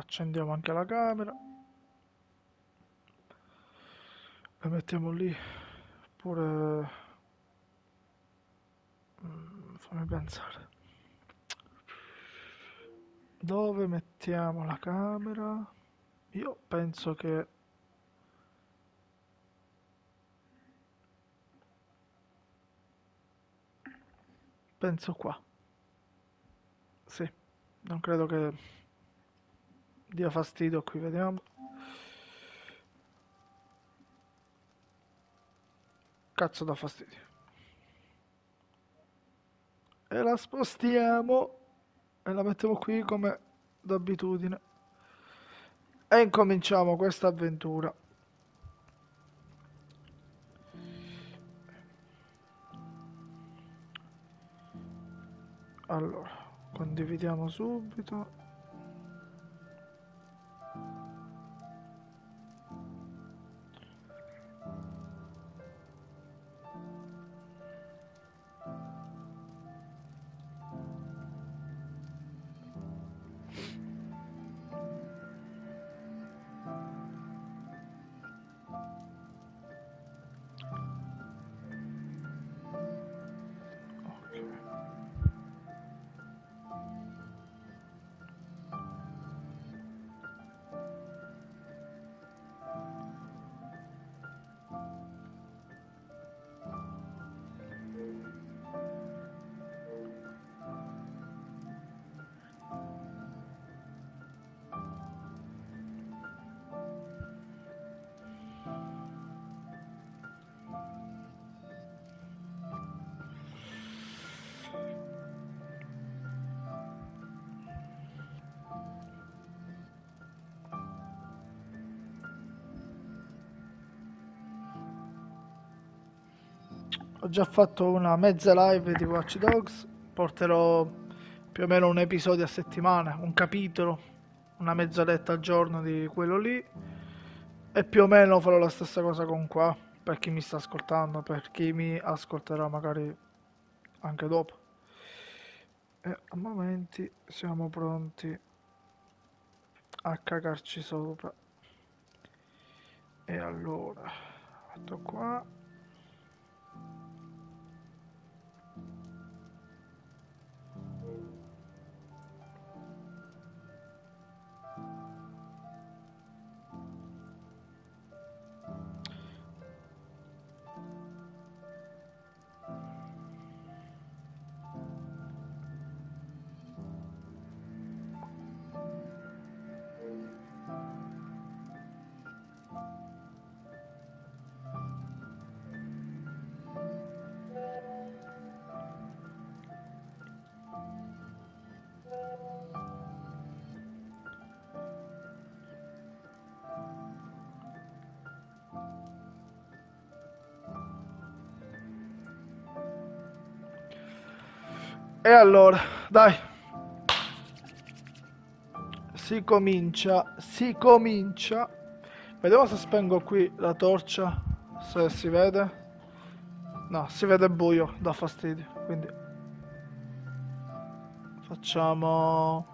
Accendiamo anche la camera. La mettiamo lì. Pure... fammi pensare. Dove mettiamo la camera? Io penso che... penso qua. Sì, non credo che dia fastidio qui, vediamo. Cazzo da fastidio. E la spostiamo e la mettiamo qui come d'abitudine. E incominciamo questa avventura. Allora, condividiamo subito. Ok. Ho già fatto una mezza live di Watch Dogs, porterò più o meno un episodio a settimana, un capitolo, una mezz'oretta al giorno di quello lì e più o meno farò la stessa cosa con qua, per chi mi sta ascoltando, per chi mi ascolterà magari anche dopo. E a momenti siamo pronti a cagarci sopra. E allora, metto qua. E allora, dai, si comincia, si comincia. Vediamo se spengo qui la torcia, se si vede. No, si vede buio, dà fastidio. Quindi facciamo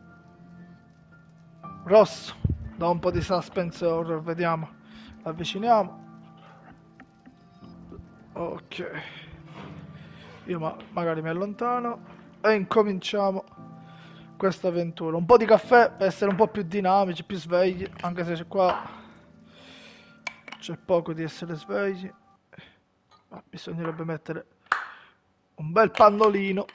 rosso, da un po' di suspense horror, vediamo. Avviciniamo. Ok. Io magari mi allontano e incominciamo questa avventura. Un po' di caffè per essere un po' più dinamici, più svegli, anche se qua c'è poco di essere svegli. Ma bisognerebbe mettere un bel pannolino.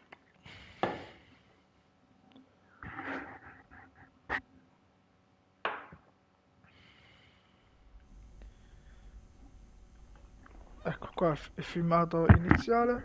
Ecco qua il filmato iniziale.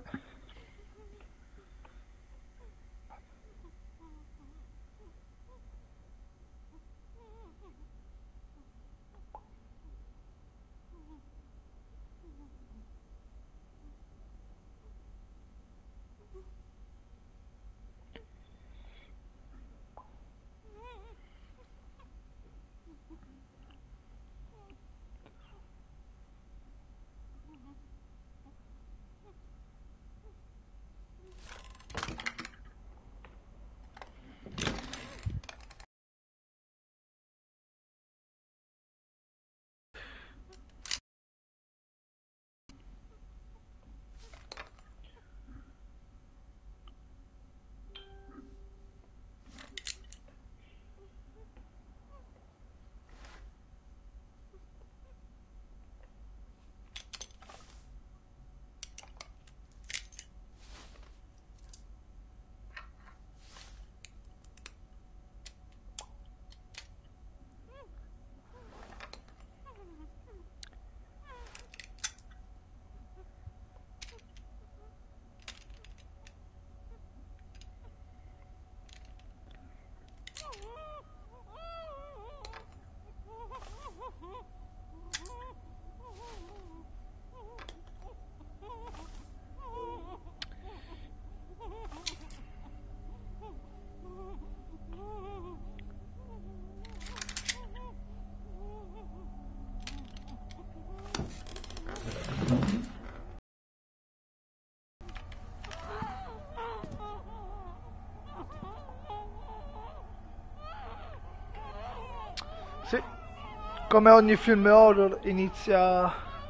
Sì, come ogni film horror inizia...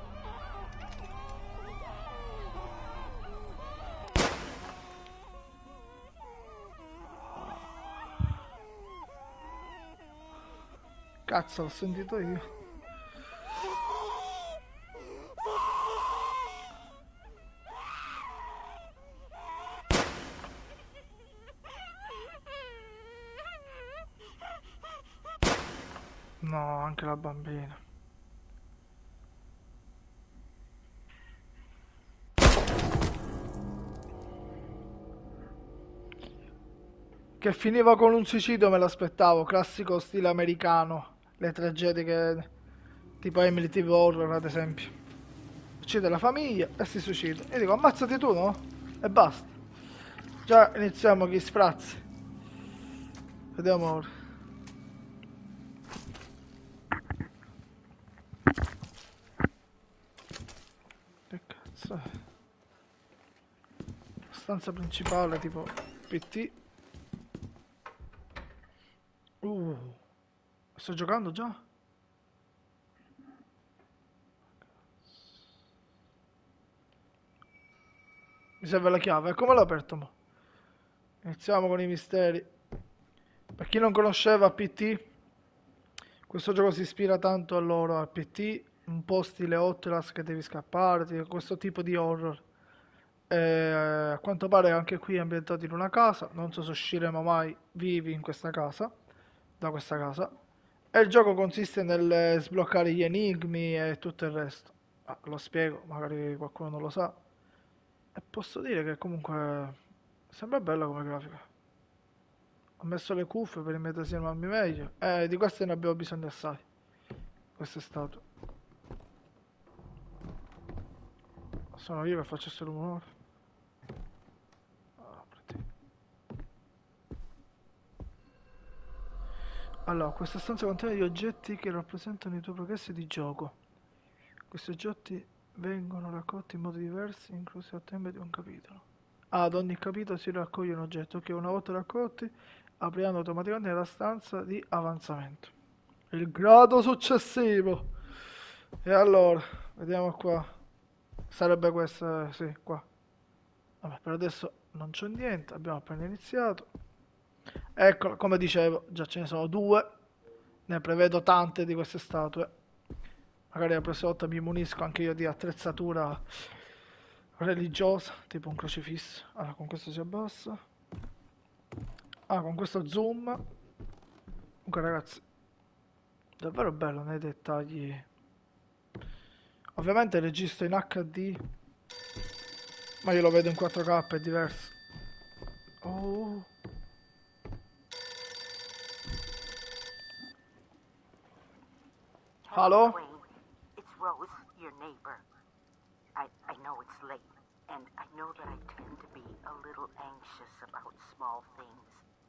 Cazzo, l'ho sentito io. No, anche la bambina. Che finiva con un suicidio me l'aspettavo, classico stile americano. Le tragedie che... tipo Amityville Horror ad esempio. Uccide la famiglia e si suicida. E dico, ammazzati tu, no? E basta. Già iniziamo gli sprazzi. Vediamo ora. Che cazzo è? Stanza principale tipo PT. Sto giocando già? Mi serve la chiave. E come l'ho aperto mo? Iniziamo con i misteri. Per chi non conosceva PT, questo gioco si ispira tanto a loro, a PT, un po' stile Outlast che devi scappare, questo tipo di horror. A quanto pare anche qui è ambientato in una casa, non so se usciremo mai vivi in questa casa, da questa casa. E il gioco consiste nel sbloccare gli enigmi e tutto il resto. Ah, lo spiego, magari qualcuno non lo sa. E posso dire che comunque sembra bella come grafica. Ho messo le cuffie per immedesimarmi meglio. Di queste ne abbiamo bisogno assai. Queste statue. Sono io che faccio questo rumore. Apriti. Allora, questa stanza contiene gli oggetti che rappresentano i tuoi progressi di gioco. Questi oggetti vengono raccolti in modi diversi, inclusi al tempo di un capitolo. Ad ogni capitolo si raccoglie un oggetto che una volta raccolti apriranno automaticamente la stanza di avanzamento. Il grado successivo. E allora, vediamo qua. Sarebbe questa, sì, qua. Vabbè, per adesso non c'è niente, abbiamo appena iniziato. Ecco, come dicevo, già ce ne sono due. Ne prevedo tante di queste statue. Magari la prossima volta mi munisco anche io di attrezzatura religiosa, tipo un crocifisso. Allora, con questo si abbassa. Ah, con questo zoom. Comunque, ragazzi, davvero bello nei dettagli. Ovviamente il registro in HD, ma io lo vedo in 4K, è diverso. Oh, Hello, hello? Wayne. It's Rose, your neighbor. I know it's late, and I know that I tend to be a little anxious about small things.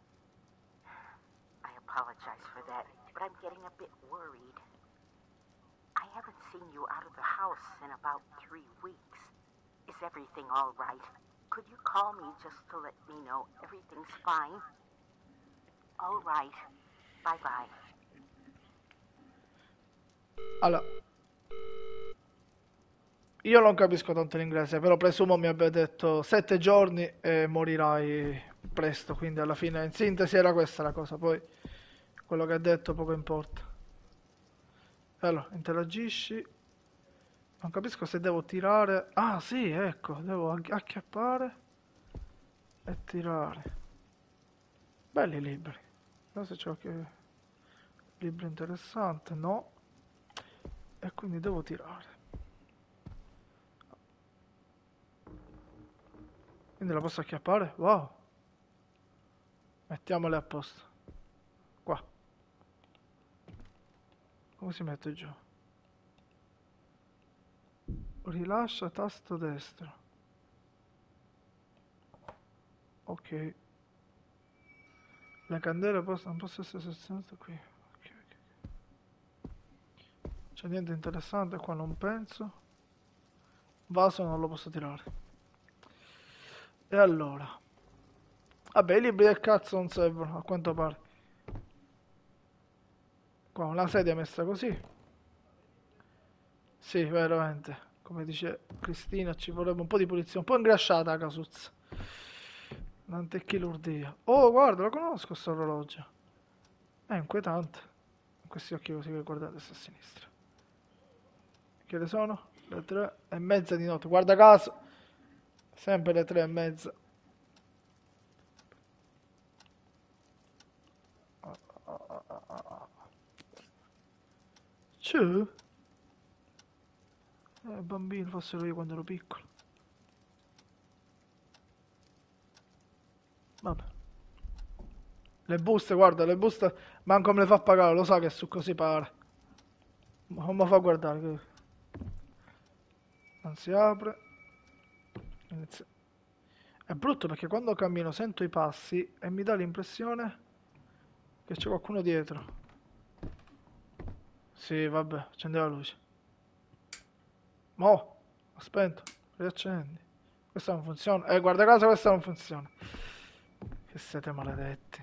I apologize for that, but I'm getting a bit worried. I haven't seen you out of the house in about 3 weeks. Is everything all right? Could you call me just to let me know everything's fine? All right. Bye-bye. Allora, io non capisco tanto l'inglese, però presumo mi abbia detto 7 giorni e morirai presto, quindi alla fine in sintesi era questa la cosa, poi quello che ha detto poco importa. Allora, interagisci, non capisco se devo tirare... Ah sì, ecco, devo acchiappare e tirare. Belli libri. Non so se c'è qualche libro interessante, no. E quindi devo tirare. Quindi la posso acchiappare? Wow. Mettiamole a posto. Qua. Come si mette giù? Rilascia tasto destro. Ok. Le candele non possono essere selezionate qui. Ok, ok. C'è niente interessante qua, non penso. Vaso non lo posso tirare. E allora? Vabbè, i libri del cazzo non servono, a quanto pare. Qua una sedia messa così. Sì, veramente. Come dice Cristina, ci vorrebbe un po' di pulizia. Un po' ingrasciata la casuzza. L'antechirurgia. Oh, guarda, lo conosco sto orologio. È inquietante. Con questi occhi così che guardate a destra e a sinistra. Che ore sono? Le 3:30 di notte. Guarda caso. Sempre le 3:30. Ciù? Bambino, fossero io quando ero piccolo. Vabbè. Le buste, guarda, le buste manco me le fa pagare, lo sa che su così pare. Ma non mi fa guardare. Non si apre. Inizia. È brutto perché quando cammino sento i passi e mi dà l'impressione che c'è qualcuno dietro. Sì, vabbè, accendi la luce. Mo, ho spento, riaccendi. Questa non funziona. Guarda caso, questa non funziona. Che siete maledetti.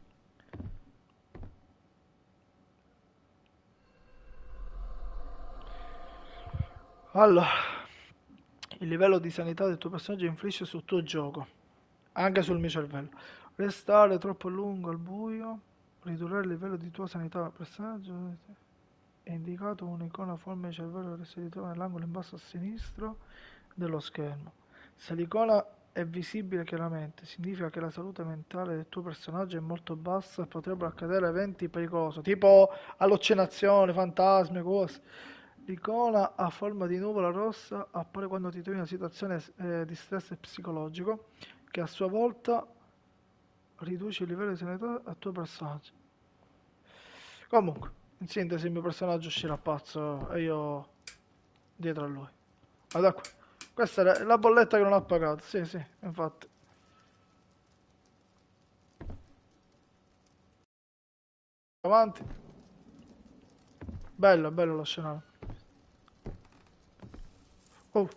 Allora, il livello di sanità del tuo personaggio influisce sul tuo gioco, anche sul mio cervello. Restare troppo a lungo al buio, ridurre il livello di tua sanità del personaggio. È indicato un'icona a forma di cervello che si ritrova nell'angolo in basso a sinistra dello schermo. Se l'icona è visibile chiaramente, significa che la salute mentale del tuo personaggio è molto bassa e potrebbero accadere eventi pericolosi, tipo allucinazioni, fantasmi, cose. L'icona a forma di nuvola rossa appare quando ti trovi in una situazione di stress psicologico, che a sua volta riduce il livello di sanità al tuo personaggio. Comunque, in sintesi, il mio personaggio uscirà pazzo e io dietro a lui. Guarda qua. Questa è la bolletta che non ha pagato. Sì, sì, infatti. Avanti. Bello, bello lo scenario. Oh.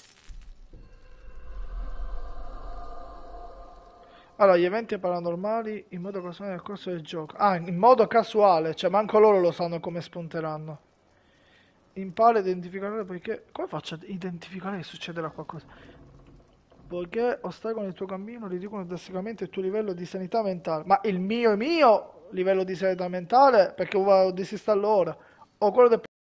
Allora, gli eventi paranormali in modo casuale nel corso del gioco. Ah, in modo casuale, cioè manco loro lo sanno come spunteranno. Impara a identificare poiché... Come faccio a identificare che succederà qualcosa? Poiché ostacoli il tuo cammino riducono drasticamente il tuo livello di sanità mentale. Ma il mio livello di sanità mentale, perché lo disinstallo ora, o quello del...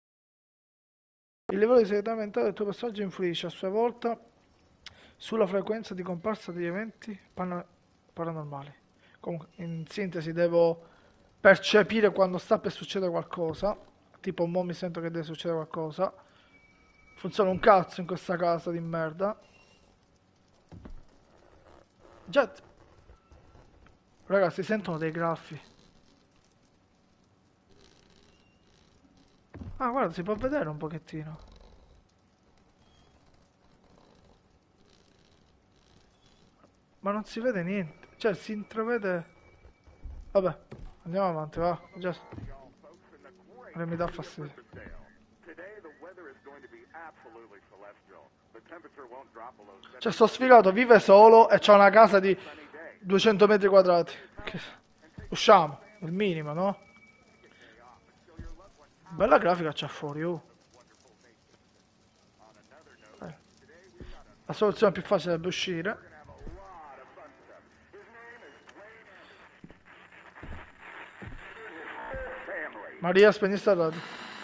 Il livello di sanità mentale del tuo personaggio influisce a sua volta sulla frequenza di comparsa degli eventi paranormali. Comunque, in sintesi, devo percepire quando sta per succedere qualcosa. Tipo, mo mi sento che deve succedere qualcosa. Funziona un cazzo in questa casa di merda. Jet, ragazzi, si sentono dei graffi. Ah, guarda, si può vedere un pochettino. Ma non si vede niente. Cioè, si intravede... Vabbè, andiamo avanti, va. Già, non mi dà fastidio. Cioè, sto sfigato, vive solo e c'ha una casa di 200 metri quadrati. Usciamo, il minimo, no? Bella grafica c'ha fuori, oh. Eh. La soluzione più facile sarebbe uscire. Maria, spegni sta radio.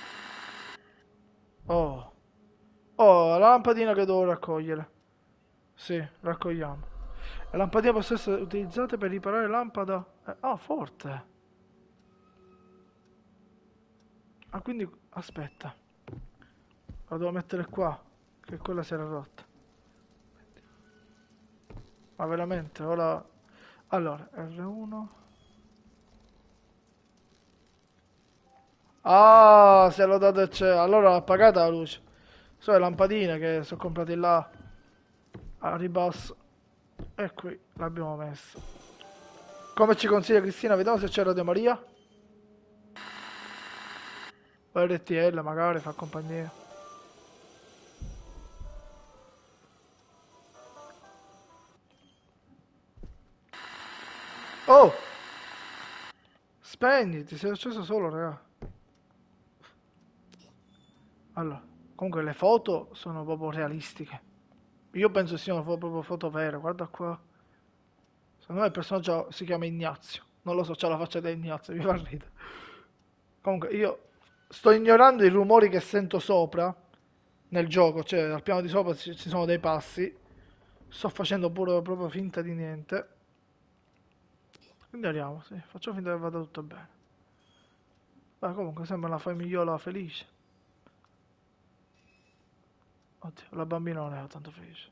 Oh. Oh, la lampadina che devo raccogliere. Sì, raccogliamo. Le lampadine possono essere utilizzate per riparare lampada. Forte. Ah, quindi aspetta. La devo mettere qua. Che quella si era rotta. Ma veramente, ora... Allora, R1. Ah, se l'ho dato e c'è. Allora l'ha pagata la luce. Sono le lampadine che sono comprate là a ribasso. E qui l'abbiamo messo. Come ci consiglia Cristina? Vediamo se c'è Radio Maria. O RTL magari fa compagnia. Oh! Spegniti, sei acceso solo, raga. Allora, comunque le foto sono proprio realistiche. Io penso siano proprio foto vere, guarda qua. Secondo me il personaggio si chiama Ignazio. Non lo so, c'ha la faccia di Ignazio, mi fa ridere. Comunque io sto ignorando i rumori che sento sopra nel gioco, cioè al piano di sopra ci sono dei passi. Sto facendo pure proprio finta di niente. Ignoriamo, sì, faccio finta che vada tutto bene. Ma comunque sembra una famigliola felice. Oddio, la bambina non era tanto felice.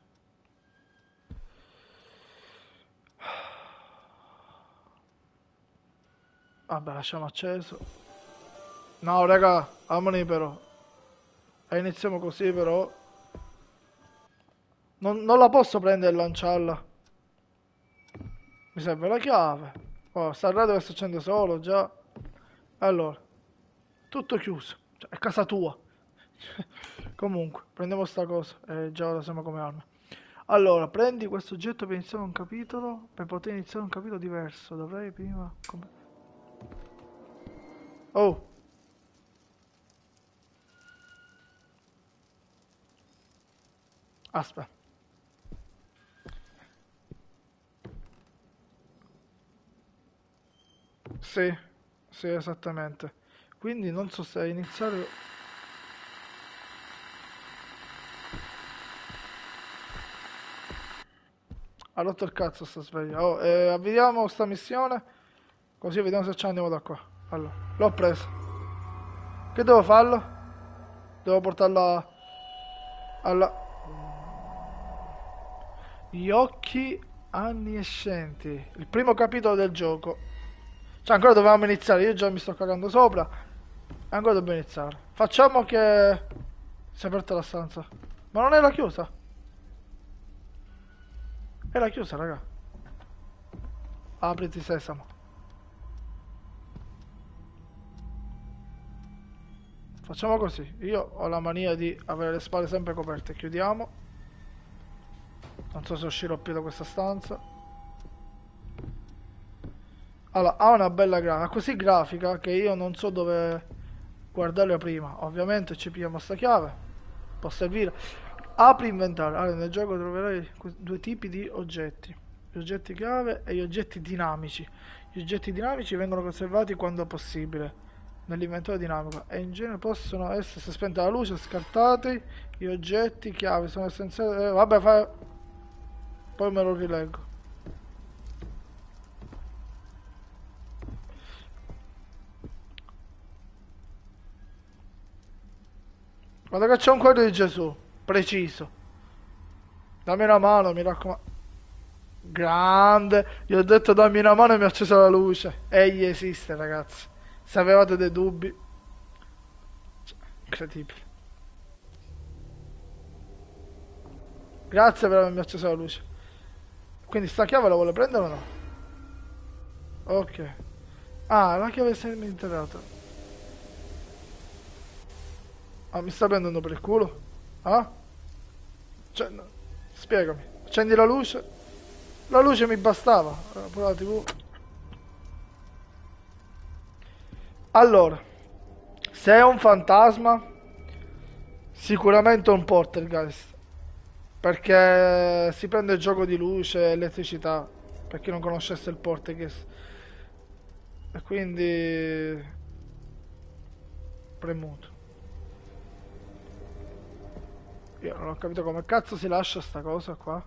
Vabbè, lasciamo acceso. No, raga, amoni però. E iniziamo così però. Non la posso prendere e lanciarla. Mi serve la chiave. Oh, sta radio che si accende solo già. Allora, tutto chiuso. Cioè, è casa tua. Comunque, prendiamo sta cosa. Già ora siamo come arma. Allora, prendi questo oggetto per iniziare un capitolo. Per poter iniziare un capitolo diverso. Dovrei prima... Oh! Aspetta. Sì, sì, esattamente. Quindi non so se iniziare... Ha rotto il cazzo sta sveglia. Oh, avviamo sta missione. Così vediamo se ci andiamo da qua. Allora, l'ho preso. Che devo farlo? Devo portarla alla... Gli occhi anniescenti. Il primo capitolo del gioco. Cioè, ancora dovevamo iniziare. Io già mi sto cagando sopra. Ancora dobbiamo iniziare. Facciamo che... Si è aperta la stanza. Ma non era chiusa? Era chiusa, raga. Apriti sesamo. Facciamo così. Io ho la mania di avere le spalle sempre coperte. Chiudiamo. Non so se uscirò più da questa stanza. Allora, ha una bella grafica. Così grafica che io non so dove guardarla prima. Ovviamente ci pigliamo sta chiave. Può servire. Apri inventario. Allora, nel gioco troverai due tipi di oggetti. Gli oggetti chiave e gli oggetti dinamici. Gli oggetti dinamici vengono conservati quando è possibile nell'inventario dinamico e in genere possono essere, se spenta la luce, scartati. Gli oggetti chiave sono essenziali. Vabbè, poi me lo rileggo. Guarda che c'è un quadro di Gesù, preciso. Dammi una mano, mi raccomando. Grande, gli ho detto dammi una mano e mi ha acceso la luce. Egli esiste, ragazzi. Se avevate dei dubbi. Incredibile. Grazie per avermi acceso la luce. Quindi sta chiave la vuole prendere o no? Ok. Ah, la chiave semi-interrata. Ah, mi sta prendendo per il culo? Ah? Cioè, no. Spiegami. Accendi la luce. La luce mi bastava. Pure la TV. Allora, se è un fantasma, sicuramente un poltergeist. Perché si prende il gioco di luce e elettricità. Per chi non conoscesse il poltergeist. E quindi... Premuto. Io non ho capito come cazzo si lascia sta cosa qua.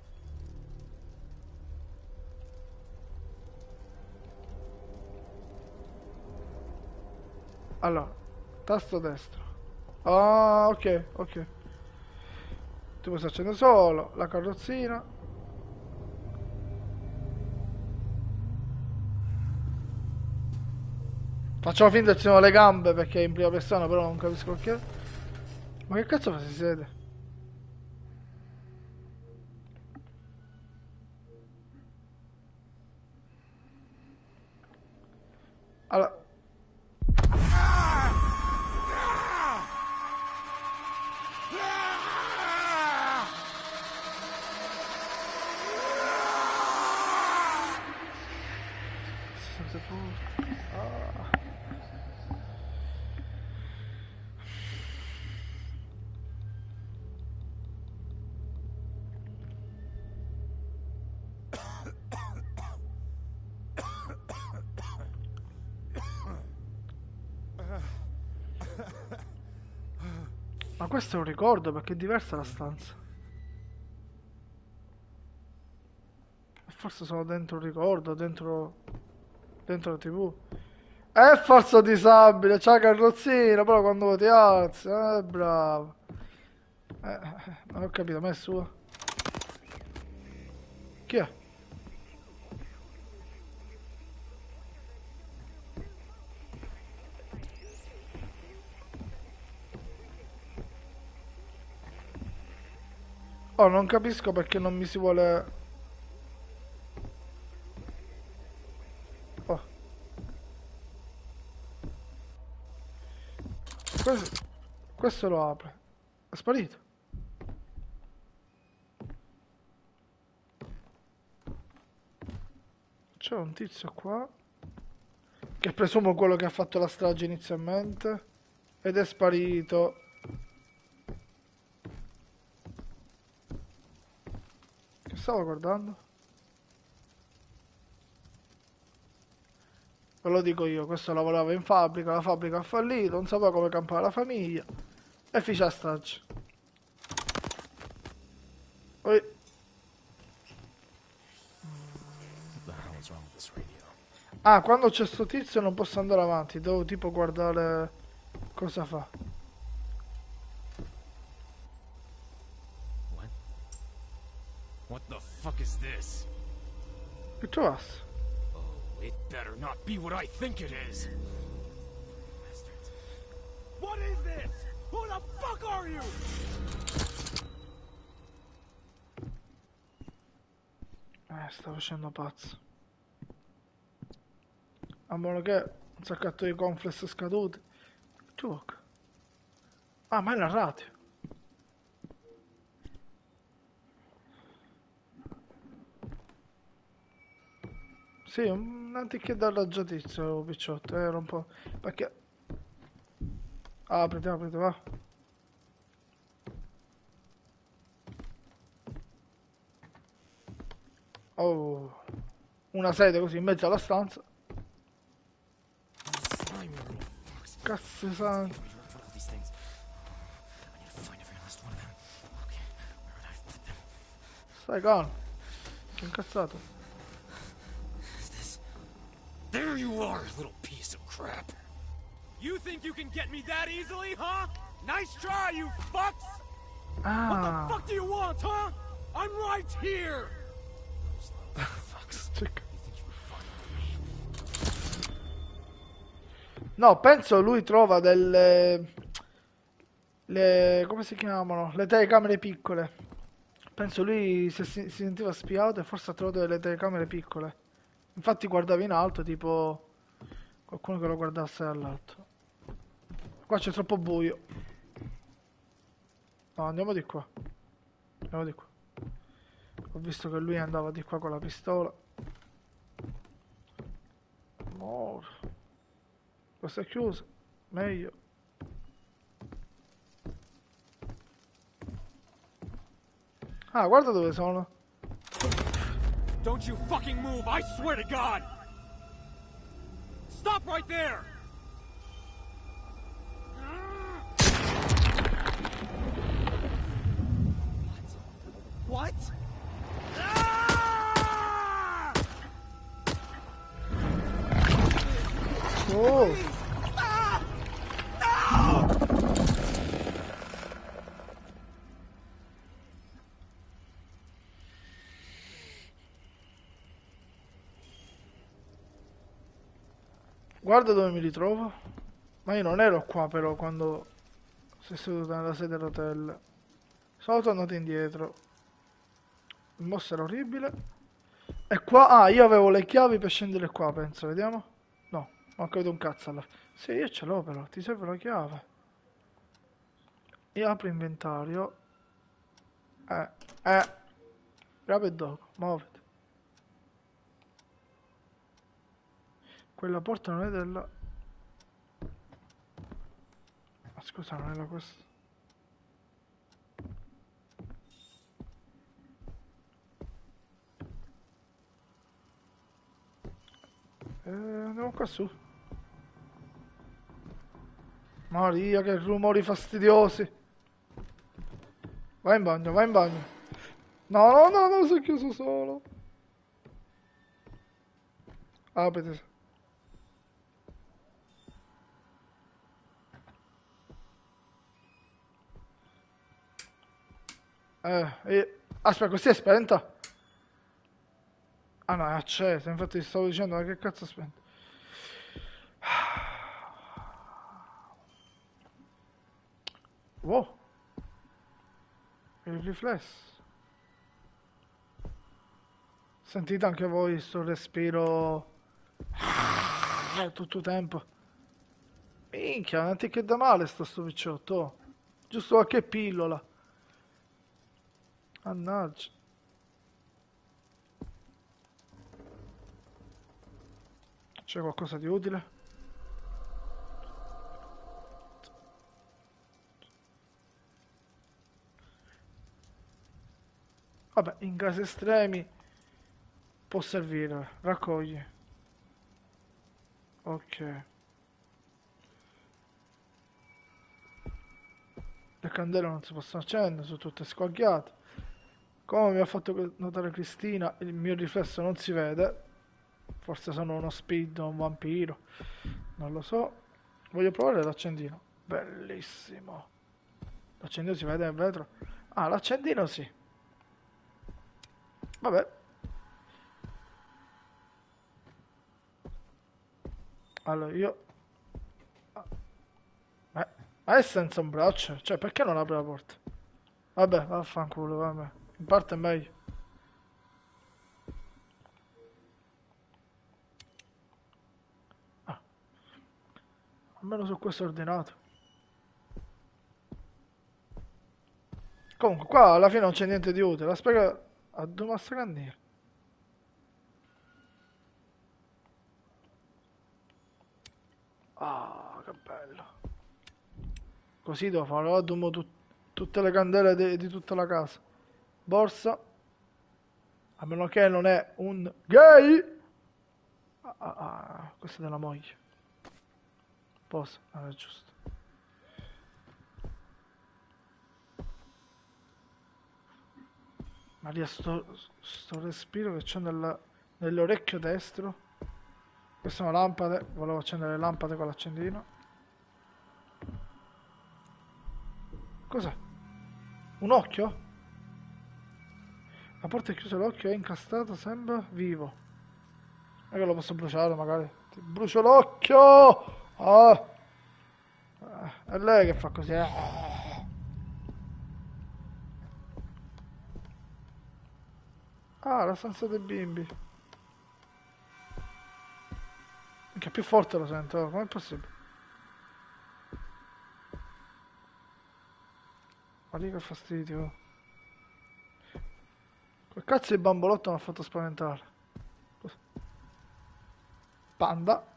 Allora, tasto destro. Ah, ok, ok. Tu puoi accendere solo, la carrozzina. Facciamo finta che ci siano le gambe perché è in prima persona, però non capisco che. Ma che cazzo fa si siede? Allora... forte. Ah. Ma questo è un ricordo perché è diversa la stanza. Forse sono dentro un ricordo, dentro la TV. È falso disabile, c'ha carrozzina, però quando ti alzi, bravo. Non ho capito, ma è sua. Chi è? Oh, non capisco perché non mi si vuole... Oh, questo lo apre. È sparito. C'è un tizio qua, che presumo quello che ha fatto la strage inizialmente, ed è sparito. Che stavo guardando? Ve lo dico io, questo lavorava in fabbrica, la fabbrica ha fallito, non sapeva come campare la famiglia e fece la strage. Poi, ah, quando c'è sto tizio non posso andare avanti, devo tipo guardare cosa fa. What the fuck is this? Che trovasse? Oh, it better not be what I think it is. Bastards. What is this? Who the fuck are you? Sta facendo pazzo. A meno che un sacchetto di conflex scaduti. Gioca. Ah, ma è la radio. Sì, un antiché dal tizio, picciotto, era un po'... Perché... Apriti, apriti, va. Oh, una sedia così in mezzo alla stanza. Slimy little fucks. Cazzo di sangue. Can't be rid of all these things. I need to find every last one of them. Okay, where would I put them? Stai calmo. Che incazzato. Is this? There you are, little piece of crap. You think you can get me that easily, huh? Nice try, you fucks! What the Ah, fuck do you want, huh? I'm right here! Those little fucks. cioè- You think you were fine with me? no, penso lui trova delle... come si chiamano? Le telecamere piccole. Penso lui si sentiva spiato e forse ha trovato delle telecamere piccole. Infatti guardava in alto, tipo qualcuno che lo guardasse dall'alto. Qua c'è troppo buio. No, andiamo di qua. Andiamo di qua. Ho visto che lui andava di qua con la pistola. Amore. Questa è chiusa. Meglio. Ah, guarda dove sono. Don't you fucking move, I swear to God! Stop right there! What? What? Ah! Oh, Ah! No! guarda dove mi ritrovo. Ma io non ero qua però quando sei seduto nella sedia a rotelle. Sono tornato indietro. Il mosso era orribile. E qua, ah, io avevo le chiavi per scendere qua, penso, vediamo. No, non ho capito un cazzo allora. Sì, io ce l'ho però, ti serve la chiave. Io apro inventario. Eh, eh. Grab e dopo, muoviti. Quella porta non è della... Ma scusa, non era questa? Andiamo qua su. Maria, che rumori fastidiosi. Vai in bagno, vai in bagno. No, no, no, no, sono chiuso solo. Apriti. Aspetta, così è spenta? Ah no, è accesa, infatti ti stavo dicendo, ma che cazzo è spenta? Wow. Il riflesso. Sentite anche voi sto respiro tutto il tempo. Minchia, non ti che da male sto picciotto. Oh. Giusto qualche pillola. Mannaggia. C'è qualcosa di utile? Vabbè, in casi estremi può servire. Raccogli. Ok. Le candele non si possono accendere, sono tutte squagliate. Come mi ha fatto notare Cristina, il mio riflesso non si vede. Forse sono uno speed o un vampiro. Non lo so. Voglio provare l'accendino. Bellissimo. L'accendino si vede nel vetro? Ah, l'accendino sì. Vabbè. Allora io... Ma è senza un braccio? Cioè, perché non apre la porta? Vabbè, vaffanculo, vabbè. In parte è meglio. Ah, almeno su questo ordinato. Comunque, qua alla fine non c'è niente di utile. Aspetta, a due massacrandiere. Ah, che bello. Così devo fare, addumo tutte le candele di tutta la casa. Borsa. A meno che non è un gay. Questa è della moglie. Posa, è giusto. Maria, sto respiro che c'è nell'orecchio destro. Queste sono lampade. Volevo accendere le lampade con l'accendino. Cos'è? Un occhio? La porta è chiusa, l'occhio è incastrato, sembra vivo. Non è che lo posso bruciare magari. Ti brucio l'occhio! Ah! È lei che fa così. Ah, la stanza dei bimbi. Che più forte lo sento, oh, com'è possibile? Ma lì che fastidio. Quel cazzo di bambolotto mi ha fatto spaventare. Panda.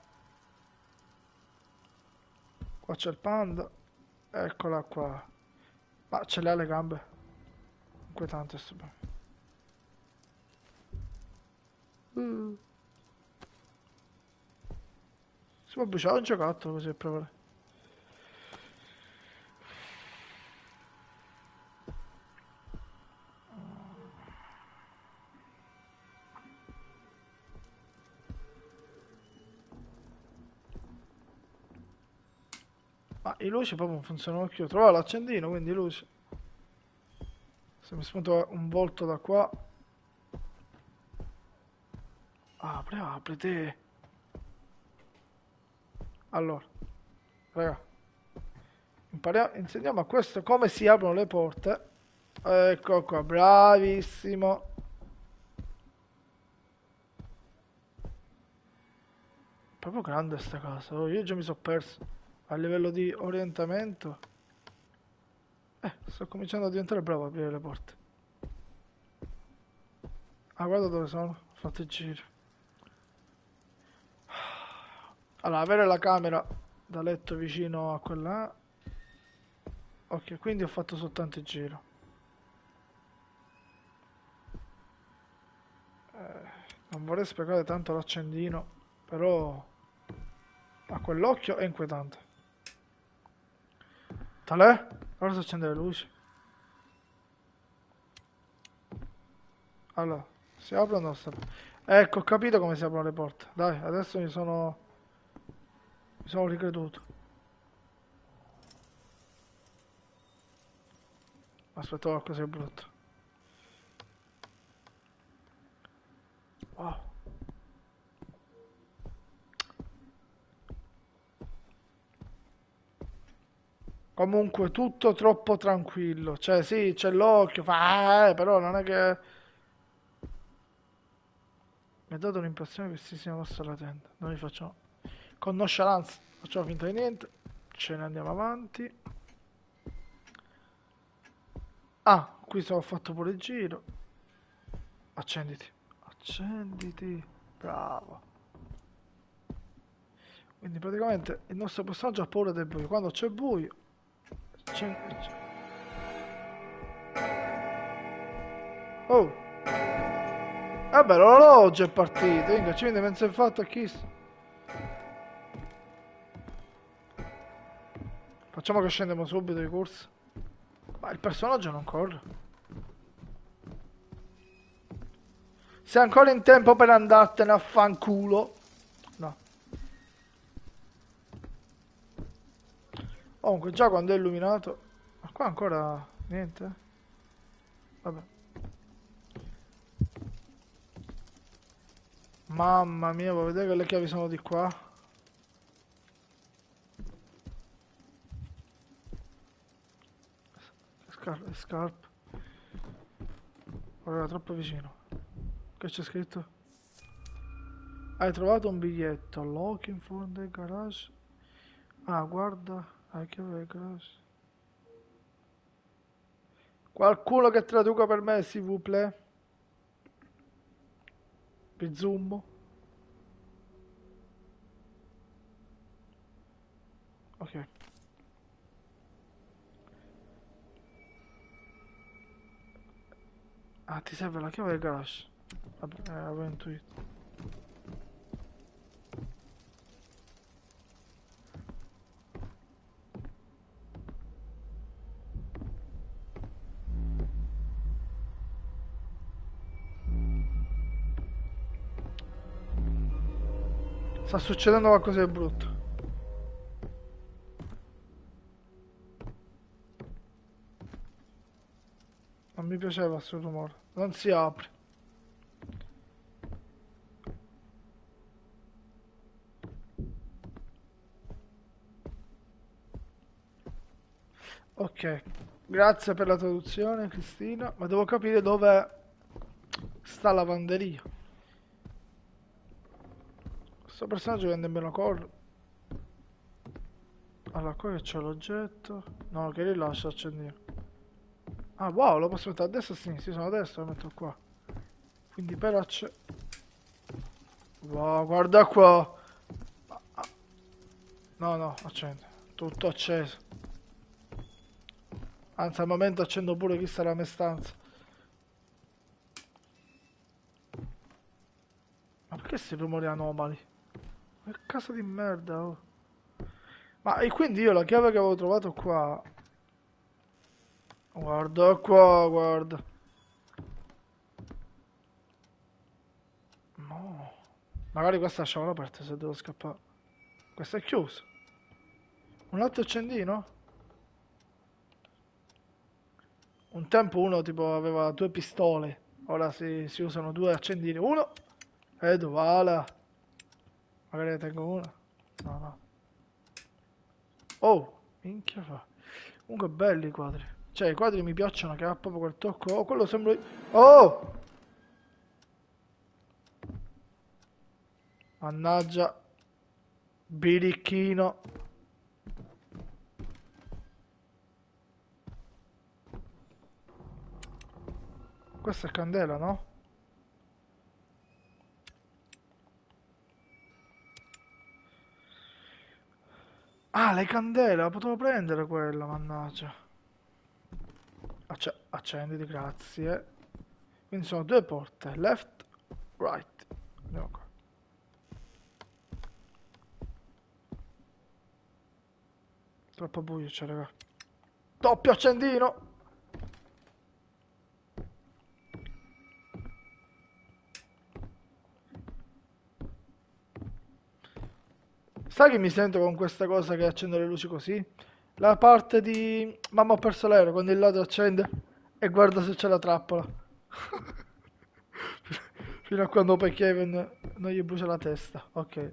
Qua c'è il panda. Eccola qua. Ma ce le ha le gambe. Inquietante sto bambino. Si può bruciare un giocattolo così per provare. Ma i luci proprio non funzionano più. Trovavo l'accendino, quindi luci. Se mi spunta un volto da qua. Apri, apri te. Allora, raga, insegniamo a questo come si aprono le porte. Ecco qua, bravissimo. Proprio grande sta casa. Oh, io già mi sono perso a livello di orientamento. Sto cominciando a diventare bravo a aprire le porte. Ah, guarda dove sono. Ho fatto il giro. Allora, avere la camera da letto vicino a quella. Ok, quindi ho fatto soltanto il giro. Non vorrei sprecare tanto l'accendino, però a quell'occhio è inquietante. Talè? Ora si accende le luci. Allora, si aprono o si aprono? Ecco, ho capito come si aprono le porte. Dai, adesso mi sono ricreduto. Aspettavo qualcosa di brutto. Wow. Comunque tutto troppo tranquillo. Cioè, sì, c'è l'occhio, però non è che mi ha dato l'impressione che si sia mossa la tenda. Noi facciamo con nonchalance, facciamo finta di niente. Ce ne andiamo avanti. Ah, qui ho fatto pure il giro. Accenditi. Accenditi. Bravo. Quindi praticamente il nostro personaggio ha paura del buio. Quando c'è buio. Oh. Vabbè, l'orologio è partito. Inga, ci vede pensa il fatto a chi. Facciamo che scendiamo subito di corsa. Ma il personaggio non corre. Sei ancora in tempo per andartene a fanculo. No. Comunque già quando è illuminato. Ma qua ancora niente. Vabbè. Mamma mia, vuoi vedere che le chiavi sono di qua? Scarpe. Ora era troppo vicino. Che c'è scritto? Hai trovato un biglietto. Looking for the garage. Ah, guarda. Hai chiave del garage. Qualcuno che traduca per me, s'il vous plaît. Bizummo. Ok. Ah, ti serve la chiave del garage. Vabbè, avevo intuito. Sta succedendo qualcosa di brutto. Non mi piaceva questo rumore. Non si apre. Ok. Grazie per la traduzione, Cristina. Ma devo capire dove sta la lavanderia. Questo personaggio che nemmeno corre. Allora, qua che c'è l'oggetto. No, che rilascia accendino. Ah, wow, lo posso mettere a destra o a sinistra? Io sono a destra, lo metto qua. Quindi per wow, guarda qua. No, no, accende. Tutto acceso. Anzi, al momento accendo pure chi sta nella mia stanza. Ma perché questi rumori anomali? Che casa di merda, oh. Ma e quindi io la chiave che avevo trovato qua. Guarda qua, guarda. No. Magari questa lasciamola aperta se devo scappare. Questa è chiusa. Un altro accendino? Un tempo uno tipo aveva due pistole. Ora si usano due accendini. Uno e due, voilà. Magari ne tengo una. No, no. Oh, minchia fa. Comunque belli i quadri. Cioè, i quadri mi piacciono che ha proprio quel tocco. Oh, quello sembra. Oh! Mannaggia. Birichino. Questa è candela, no? Ah, le candele, la potevo prendere quella, mannaggia. Accenditi, grazie. Quindi sono due porte, left, right. Andiamo qua. Troppo buio c'è, raga. Doppio accendino! Sai che mi sento con questa cosa che accende le luci così? La parte di Mamma ho perso l'aereo, quando il ladro accende e guarda se c'è la trappola. Fino a quando poi Kevin non gli brucia la testa. Ok.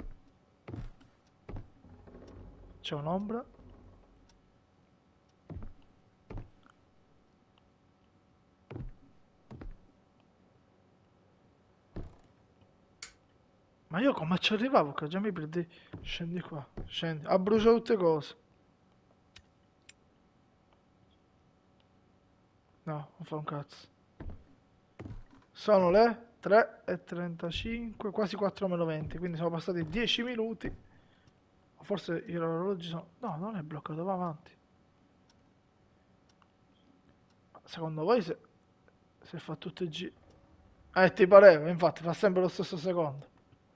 C'è un'ombra. Ma io come ci arrivavo? Che già mi perdi. Scendi qua. Scendi. Ha bruciato tutte cose. No, non fa un cazzo. Sono le 3:35, quasi 4 meno 20, quindi sono passati 10 minuti. Forse gli orologi sono... No, non è bloccato, va avanti. Secondo voi se fa tutto il giro... ti pareva, infatti fa sempre lo stesso secondo.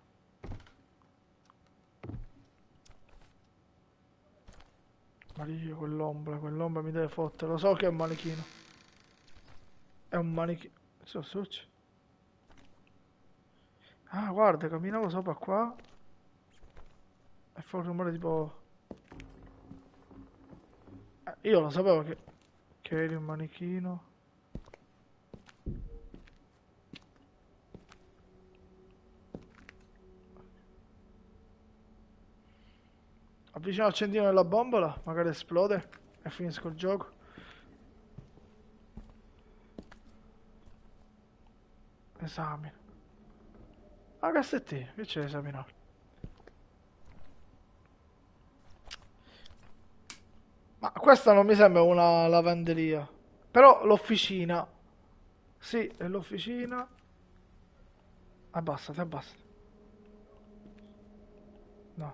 Maria, quell'ombra mi deve fottere. Lo so che è un manichino. È un manichino. Succi. Ah, guarda, camminavo sopra qua e fa un rumore tipo... io lo sapevo che eri un manichino. Avvicino l'accendino della bombola, magari esplode e finisco il gioco. Esamina. Ah, cassettino, che c'è da esaminare? Ma questa non mi sembra una lavanderia. Però l'officina. Sì, è l'officina. Abbassati, abbassati. No.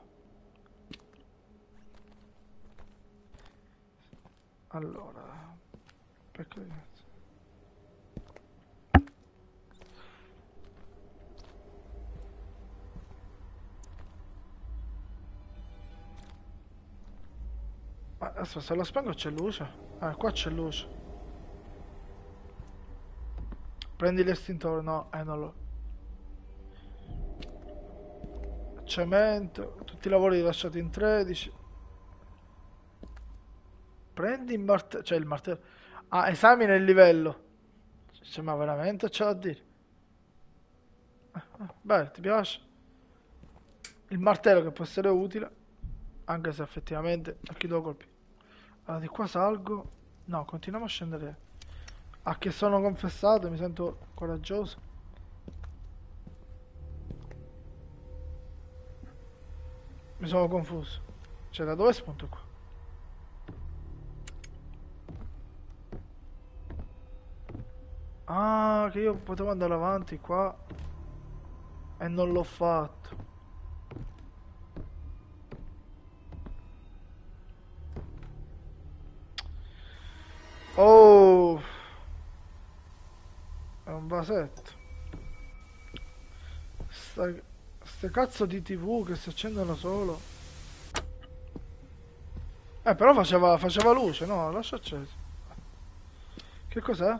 Allora. Perché... Ma adesso se lo spengo c'è luce. Qua c'è luce. Prendi l'estintore, no, non lo... Cemento, tutti i lavori lasciati in 13. Prendi il martello, cioè il martello. Ah, esamina il livello. Cioè, ma veramente c'è da dire? Beh, ti piace? Il martello che può essere utile, anche se effettivamente a chi devo colpire. Allora, di qua salgo. No, continuiamo a scendere. A che sono confessato, mi sento coraggioso. Mi sono confuso. Cioè, da dove spunto qua? Ah, che io potevo andare avanti qua e non l'ho fatto. Oh, è un vasetto. Ste cazzo di TV che si accendono solo. Però faceva luce, no? Lascia acceso. Che cos'è?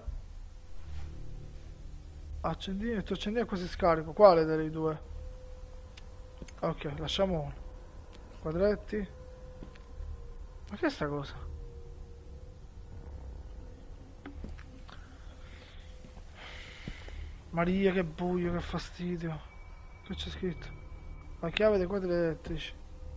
Accendino, tu accendino e così scarico. Quale dei due? Ok, lasciamo uno. Quadretti. Ma che è sta cosa? Maria, che buio, che fastidio. Che c'è scritto? La chiave dei quadri elettrici.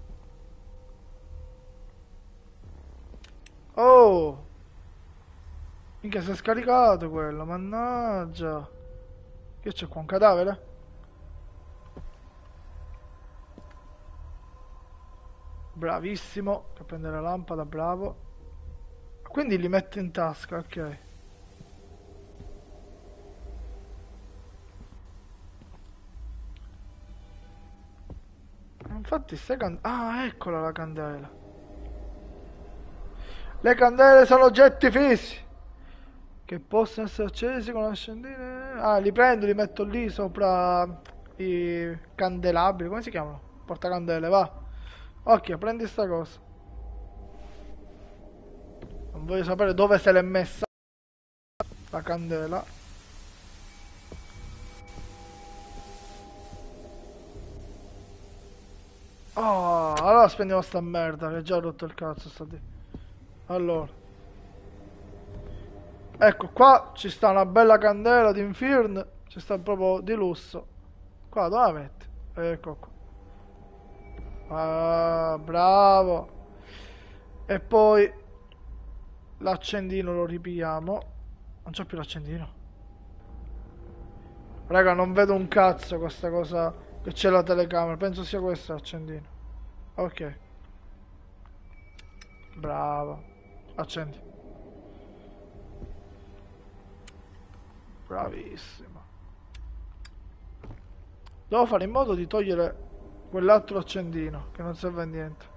Oh! Minchia, si è scaricato quello, mannaggia. Che c'è qua, un cadavere? Bravissimo, che prende la lampada, bravo. Quindi li mette in tasca, ok. Infatti stai Ah, eccola la candela. Le candele sono oggetti fissi che possono essere accesi con accendine. Ah, li prendo, li metto lì sopra i candelabri. Come si chiamano? Portacandele, va. Ok, prendi sta cosa. Non voglio sapere dove se l'è messa la candela. Oh, allora spendiamo sta merda che ha già rotto il cazzo sta di. Allora. Ecco, qua ci sta una bella candela di Infirn. Ci sta proprio di lusso. Qua dove la metti? Ecco qua. Ah, bravo. E poi l'accendino lo ripiamo. Non c'è più l'accendino. Raga, non vedo un cazzo con sta cosa che c'è la telecamera. Penso sia questo l'accendino. Ok. Bravo. Accendi. Bravissimo. Devo fare in modo di togliere quell'altro accendino che non serve a niente.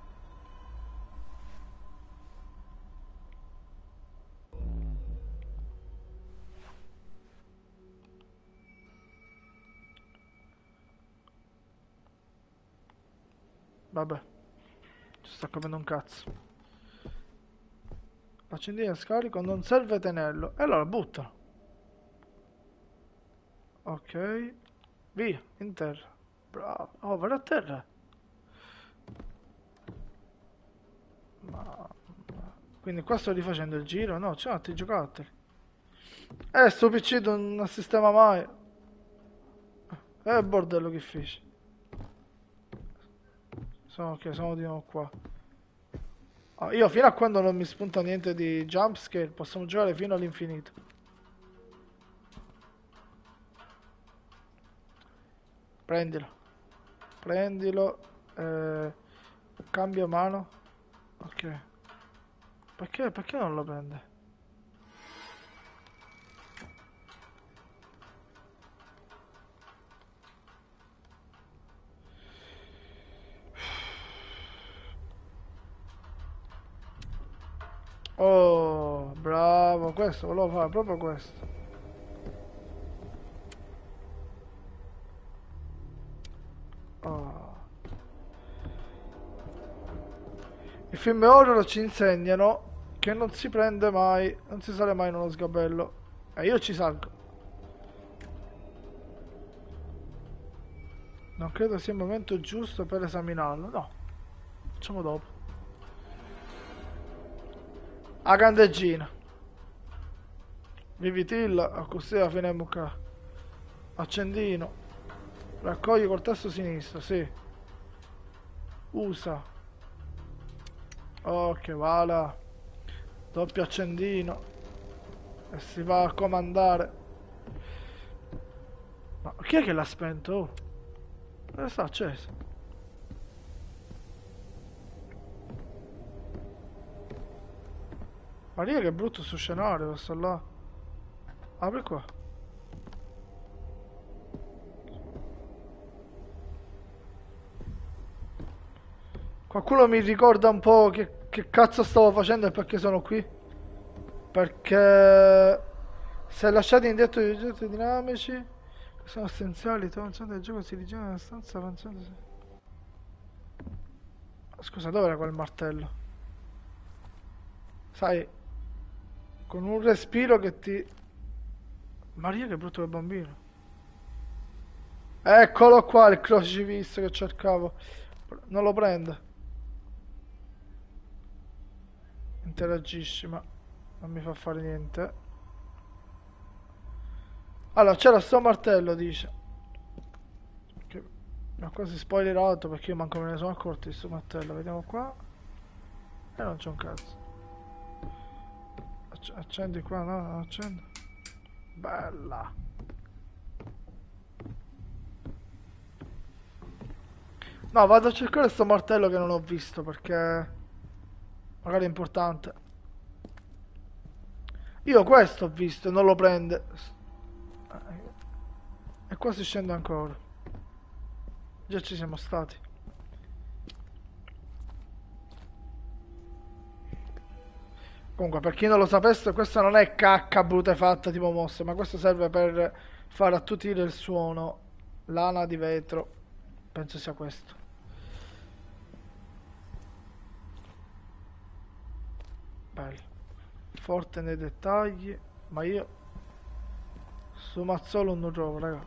Vabbè, ci sta capendo un cazzo. L'accendino è scarico, non serve tenerlo. E allora buttalo. Ok. Via, in terra. Bravo. Oh, vado a terra. Ma... Quindi qua sto rifacendo il giro? No, c'è altri giocattoli. Sto PC non sistema mai. Bordello che fece. Ok, sono di nuovo qua. Ah, io fino a quando non mi spunta niente di jumpscare possiamo giocare fino all'infinito. Prendilo. Prendilo. Cambia mano. Ok. Perché non lo prende? Oh, bravo, questo volevo fare proprio questo. Oh. I film horror ci insegnano che non si prende mai, non si sale mai in uno sgabello. E io ci salgo. Non credo sia il momento giusto per esaminarlo. No, facciamo dopo. A candeggina. Vivitilla, così la finiamo qua. Accendino. Raccogli col tasto sinistro, sì. Usa. Ok, voilà. Doppio accendino. E si va a comandare. Ma chi è che l'ha spento? Oh. Dove sta acceso? Maria che brutto sto scenario, sto là. Apri qua. Qualcuno mi ricorda un po' che cazzo stavo facendo e perché sono qui? Perché se lasciati indietro gli oggetti dinamici che sono essenziali, avanzando del gioco si rigenera nella stanza avanzandosi. Scusa, dove era quel martello? Sai, con un respiro che ti... Maria che brutto quel bambino. Eccolo qua il crocifisso che cercavo. Non lo prende. Interagisci, ma non mi fa fare niente. Allora, c'era sto martello, dice. Che mi ha quasi spoilerato perché io manco me ne sono accorto di sto martello. Vediamo qua. E non c'è un cazzo. Accendi qua, no, non accendo. Bella. No, vado a cercare sto martello che non ho visto perché magari è importante. Io questo ho visto e non lo prende. E qua si scende ancora. Già ci siamo stati. Comunque, per chi non lo sapesse, questo non è cacca brutefatta tipo mosse, ma questo serve per far attutire il suono. Lana di vetro. Penso sia questo. Bello. Forte nei dettagli. Ma io su Mazzolo non trovo, raga.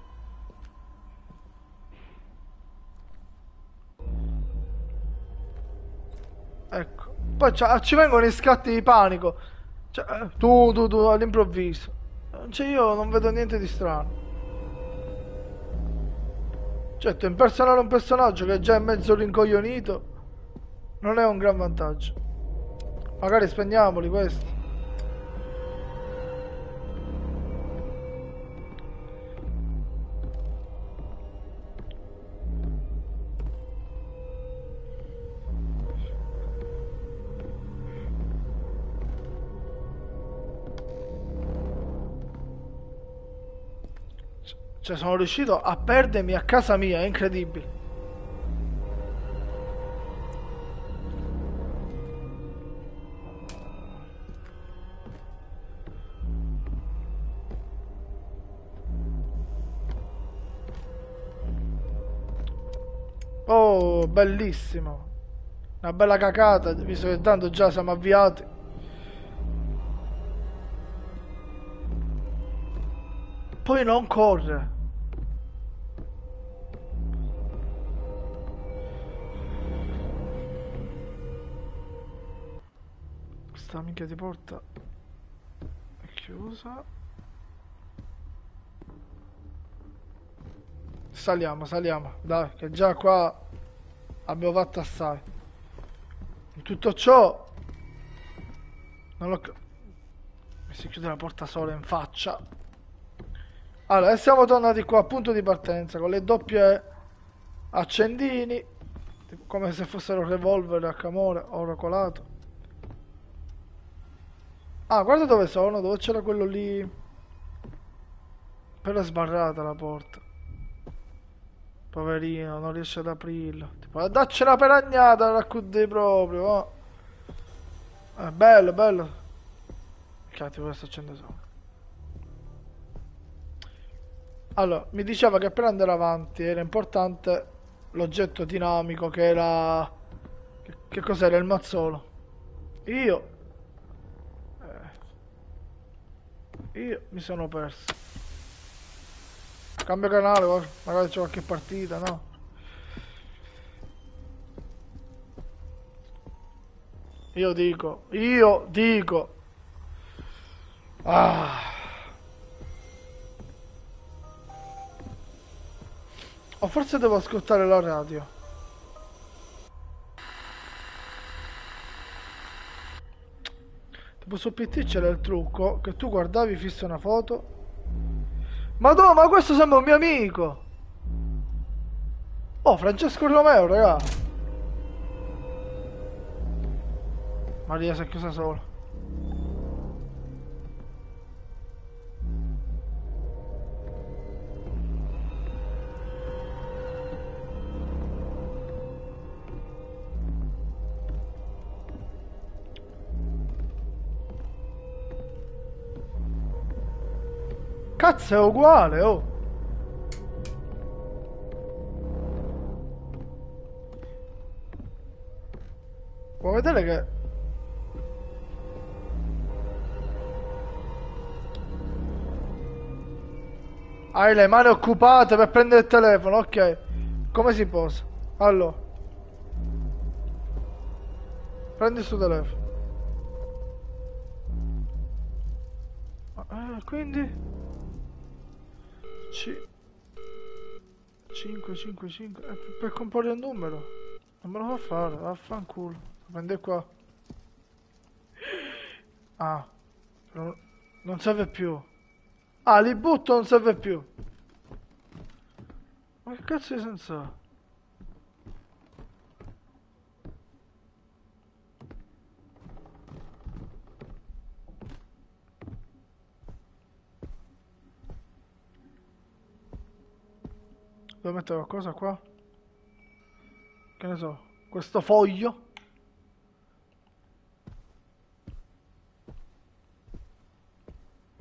Ecco. Poi ci vengono i scatti di panico. Cioè, tu, all'improvviso. Cioè, io non vedo niente di strano. Certo, impersonare un personaggio che è già è mezzo rincoglionito non è un gran vantaggio. Magari spegniamoli questi. Cioè, sono riuscito a perdermi a casa mia, è incredibile. Oh, bellissimo. Una bella cacata, visto che tanto già siamo avviati. Poi non corre. Questa minchia di porta è chiusa. Saliamo, saliamo. Dai, che già qua abbiamo fatto assai. In tutto ciò non lo... Mi si chiude la porta sola in faccia. Allora, e siamo tornati qua, punto di partenza, con le doppie accendini, come se fossero revolver a camore oro colato. Ah, guarda dove sono, dove c'era quello lì. Però è sbarrata la porta. Poverino, non riesce ad aprirlo. Tipo, dacci una peragnata, raccudì proprio. Oh. Bello, bello. Cazzo, questo accende solo. Allora, mi diceva che per andare avanti era importante l'oggetto dinamico che era... Che cos'era? Il mazzolo. Io... Io mi sono perso. Cambio canale, magari c'è qualche partita, no? Io dico. Ah. O forse devo ascoltare la radio. Tipo su PT c'era il trucco che tu guardavi fisso una foto. Madonna, ma questo sembra un mio amico! Oh, Francesco Romeo, raga! Maria si è chiusa sola. Cazzo, è uguale, oh! Puoi vedere che... Hai le mani occupate per prendere il telefono, ok. Come si posa? Allora. Prendi il suo telefono. Quindi... 555 per comporre il numero non me lo fa fare, vaffanculo, prende qua. Ah, non serve più. Ah, li butto, non serve più. Ma che cazzo di senso ha? Devo mettere qualcosa qua? Che ne so, questo foglio?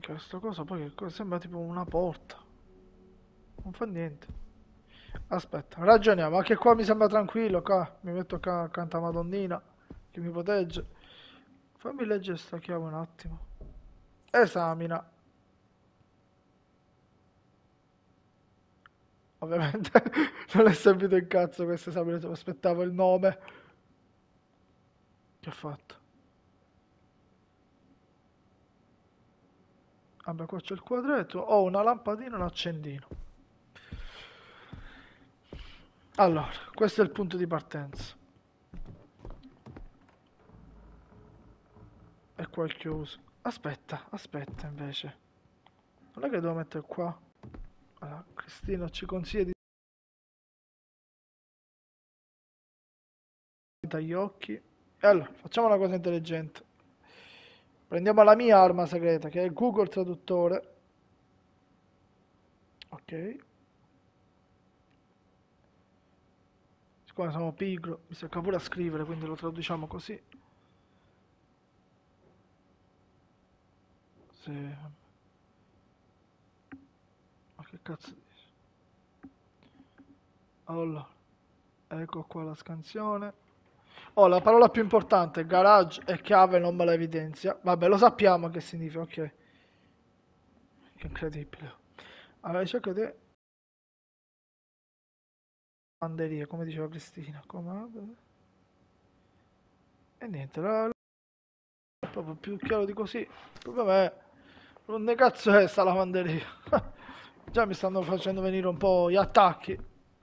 C'è sta cosa poi che sembra tipo una porta. Non fa niente. Aspetta, ragioniamo. Anche qua mi sembra tranquillo. Qua mi metto qua accanto a Madonnina che mi protegge. Fammi leggere sta chiave un attimo. Esamina. Ovviamente non è servito il cazzo questo esame. Aspettavo il nome. Che ha fatto? Vabbè, qua c'è il quadretto. Ho una lampadina e un accendino. Allora, questo è il punto di partenza. E qua è chiuso. Aspetta invece. Non è che devo mettere qua? Allora, Cristina ci consiglia di dagli occhi. E allora, facciamo una cosa intelligente. Prendiamo la mia arma segreta, che è Google Traduttore. Ok. Siccome sono pigro, mi secca pure a scrivere, quindi lo traduciamo così. Sì. Ma che cazzo dici? Allora, ecco qua la scansione. Oh, la parola più importante, garage e chiave non me la evidenzia. Vabbè, lo sappiamo che significa, ok. Che incredibile. Allora, cerca di lavanderia, come diceva Cristina. E niente, è proprio più chiaro di così. Il problema è, dove cazzo è sta lavanderia? Già mi stanno facendo venire un po' gli attacchi.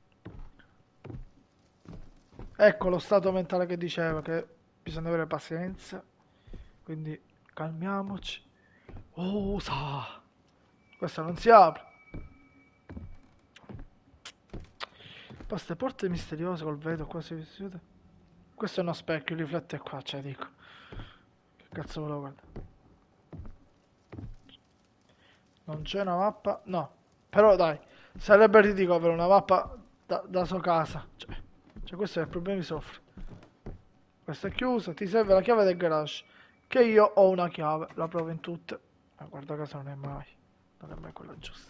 Ecco lo stato mentale che diceva, che bisogna avere pazienza. Quindi calmiamoci. Usa! Questa non si apre. Poi ste porte misteriose col vetro qua si vede. Questo è uno specchio, riflette qua, cioè dico. Che cazzo volevo guardare? Non c'è una mappa? No. Però dai, sarebbe ridicolo avere una mappa da sua casa. Cioè questo è il problema, mi soffre. Questa è chiusa, ti serve la chiave del garage. Che io ho una chiave, la provo in tutte. Ma guarda caso non è mai quella giusta.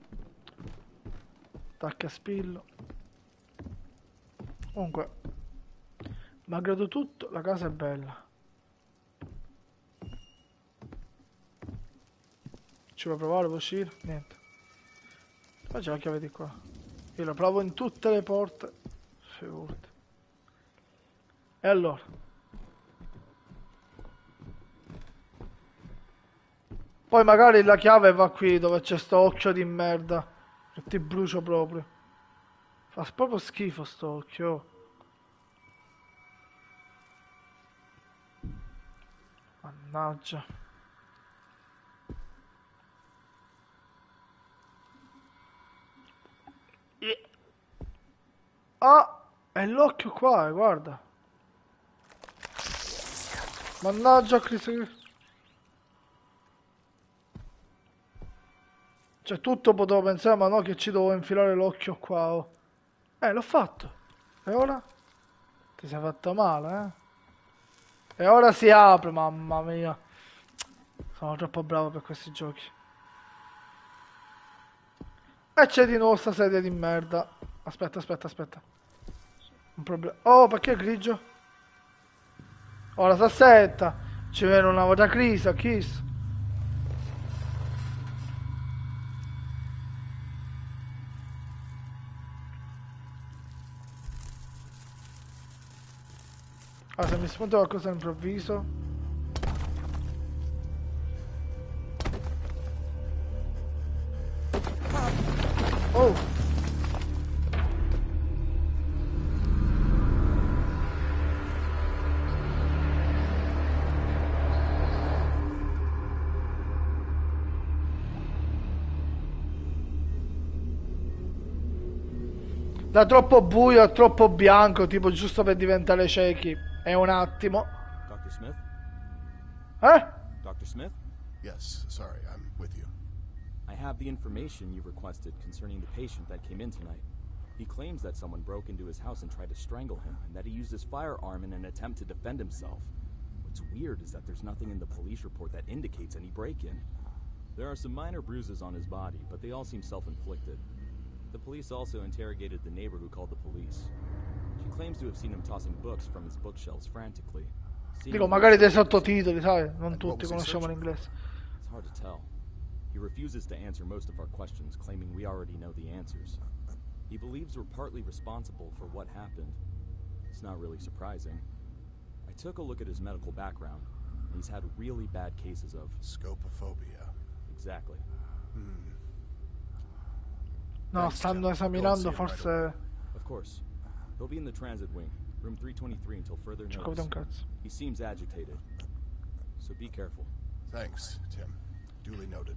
Tacca spillo. Comunque, malgrado tutto, la casa è bella. Ci vuoi provare, vuoi uscire? Niente. Poi c'è la chiave di qua. Io la provo in tutte le porte. Figurati. E allora? Poi magari la chiave va qui dove c'è sto occhio di merda. Che ti brucio proprio. Fa proprio schifo sto occhio. Mannaggia. Ah! È l'occhio qua, guarda. Mannaggia Cristo. Cioè tutto potevo pensare, ma no che ci dovevo infilare l'occhio qua, oh. L'ho fatto. E ora? Ti sei fatto male, eh? E ora si apre, mamma mia. Sono troppo bravo per questi giochi. E c'è di nuovo sta sedia di merda. Aspetta. Un problema. Oh, perché è grigio? Ora s'assetta. Ci viene una volta crisi, kiss. Ah, se mi spunta qualcosa all'improvviso. Oh! Da troppo buio a troppo bianco, tipo giusto per diventare ciechi. È un attimo. Dr. Smith? Dr. Smith? Yes, sorry, I'm with you. I have the information you requested concerning the patient that came in tonight. He claims that someone broke into his house and tried to strangle him, and that he used his firearm in an attempt to defend himself. What's weird is that there's nothing in the police report that indicates any break-in. There are some minor bruises on his body, but they all seem self-inflicted. The police also interrogated the neighbor who called the police. She claims to have seen him tossing books from his bookshelves frantically. Dico, magari dei sottotitoli, sai? Non tutti conosciamo l'inglese. It's hard to tell. He refuses to answer most of our questions, claiming we already know the answers. He believes we're partly responsible for what happened. It's not really surprising. I took a look at his medical background, and he's had really bad cases of... Scopophobia. Exactly. No, stanno esaminando forse... Of course. He'll be in the transit wing, room 323 until further notice. He seems agitated. So be careful. Thanks, Tim. Duly noted.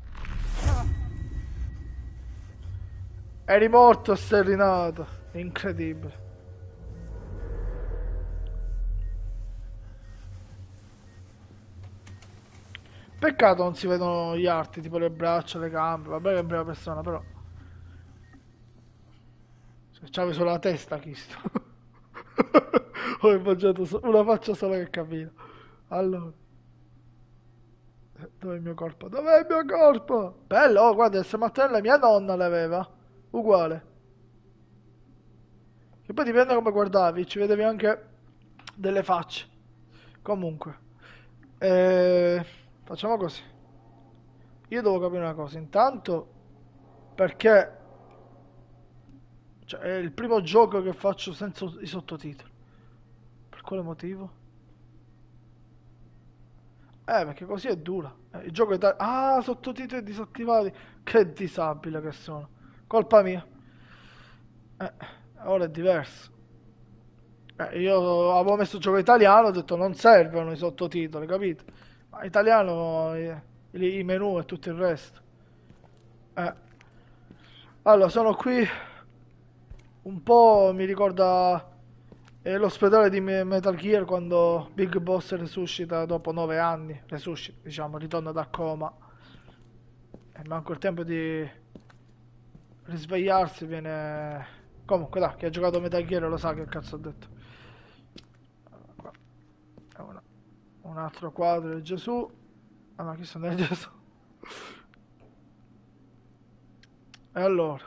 Eri morto, sterrinato. Incredibile. Peccato non si vedono gli arti, tipo le braccia, le gambe. Vabbè che è in prima persona, però. Se c'avevi solo la testa, Cristo. Ho immaginato una faccia sola che cammina. Allora. Dov'è il mio corpo? Dov'è il mio corpo? Bello, oh, guarda, questa mattonella mia nonna l'aveva. Uguale. Che poi dipende come guardavi, ci vedevi anche delle facce. Comunque. Facciamo così. Io devo capire una cosa. Intanto, perché... Cioè, è il primo gioco che faccio senza i sottotitoli. Per quale motivo? Perché così è dura. Il gioco è... Ah, sottotitoli disattivati. Che disabile che sono. Colpa mia. Ora è diverso. Io avevo messo gioco italiano, ho detto non servono i sottotitoli, capito? Ma italiano, i menu e tutto il resto. Allora, sono qui. Un po' mi ricorda l'ospedale di Metal Gear quando Big Boss resuscita dopo 9 anni. Resuscita, diciamo, ritorna da coma. E manco il tempo di risvegliarsi, viene... Comunque, dai, chi ha giocato Metal Gear lo sa che cazzo ho detto. Qua. Un altro quadro di Gesù. Ah no, chi sono di Gesù? E allora...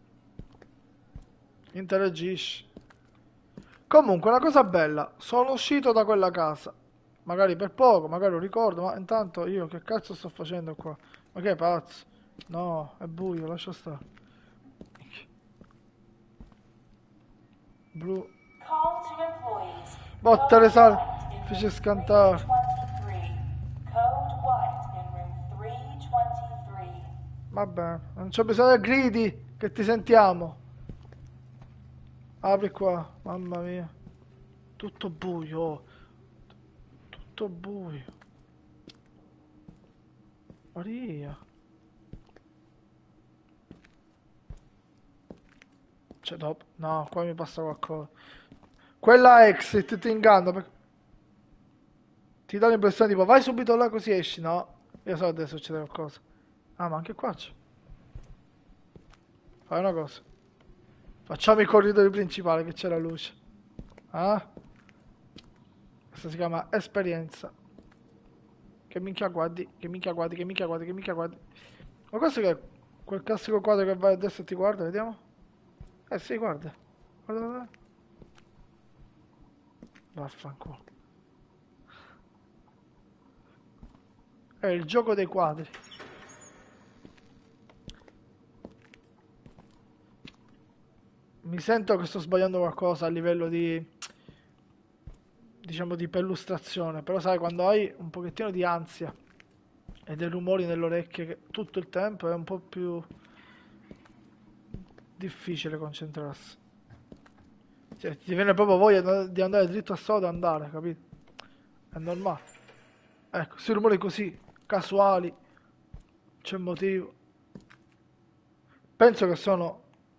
Interagisci. Comunque, una cosa bella. Sono uscito da quella casa. Magari per poco, magari lo ricordo, ma intanto io che cazzo sto facendo qua? Ma che pazzo? No, è buio, lascia stare. Blu. Botte le sale. Fece scantare. Vabbè, non c'è bisogno di gridi, che ti sentiamo. Apri qua, mamma mia. Tutto buio. Tutto buio. Maria. Cioè dopo... No, qua mi passa qualcosa. Quella exit ti inganna perché... Ti dà l'impressione tipo vai subito là così esci. No, io so che deve succedere qualcosa. Ah, ma anche qua c'è. Fai una cosa. Facciamo i corridoi principali che c'è la luce. Ah? Questa si chiama esperienza. Che minchia guardi, che minchia guardi, che minchia guardi, che minchia guardi. Ma questo che è? Quel classico quadro che vai a destra e ti guarda, vediamo? Sì, guarda. Guarda, guarda. Vaffanculo. È il gioco dei quadri. Mi sento che sto sbagliando qualcosa a livello di, diciamo, di perlustrazione, però sai, quando hai un pochettino di ansia e dei rumori nelle orecchie tutto il tempo è un po' più difficile concentrarsi. Cioè, ti viene proprio voglia di andare dritto a sodo e andare, capito? È normale. Ecco, sui rumori così, casuali, c'è motivo. Penso che sono...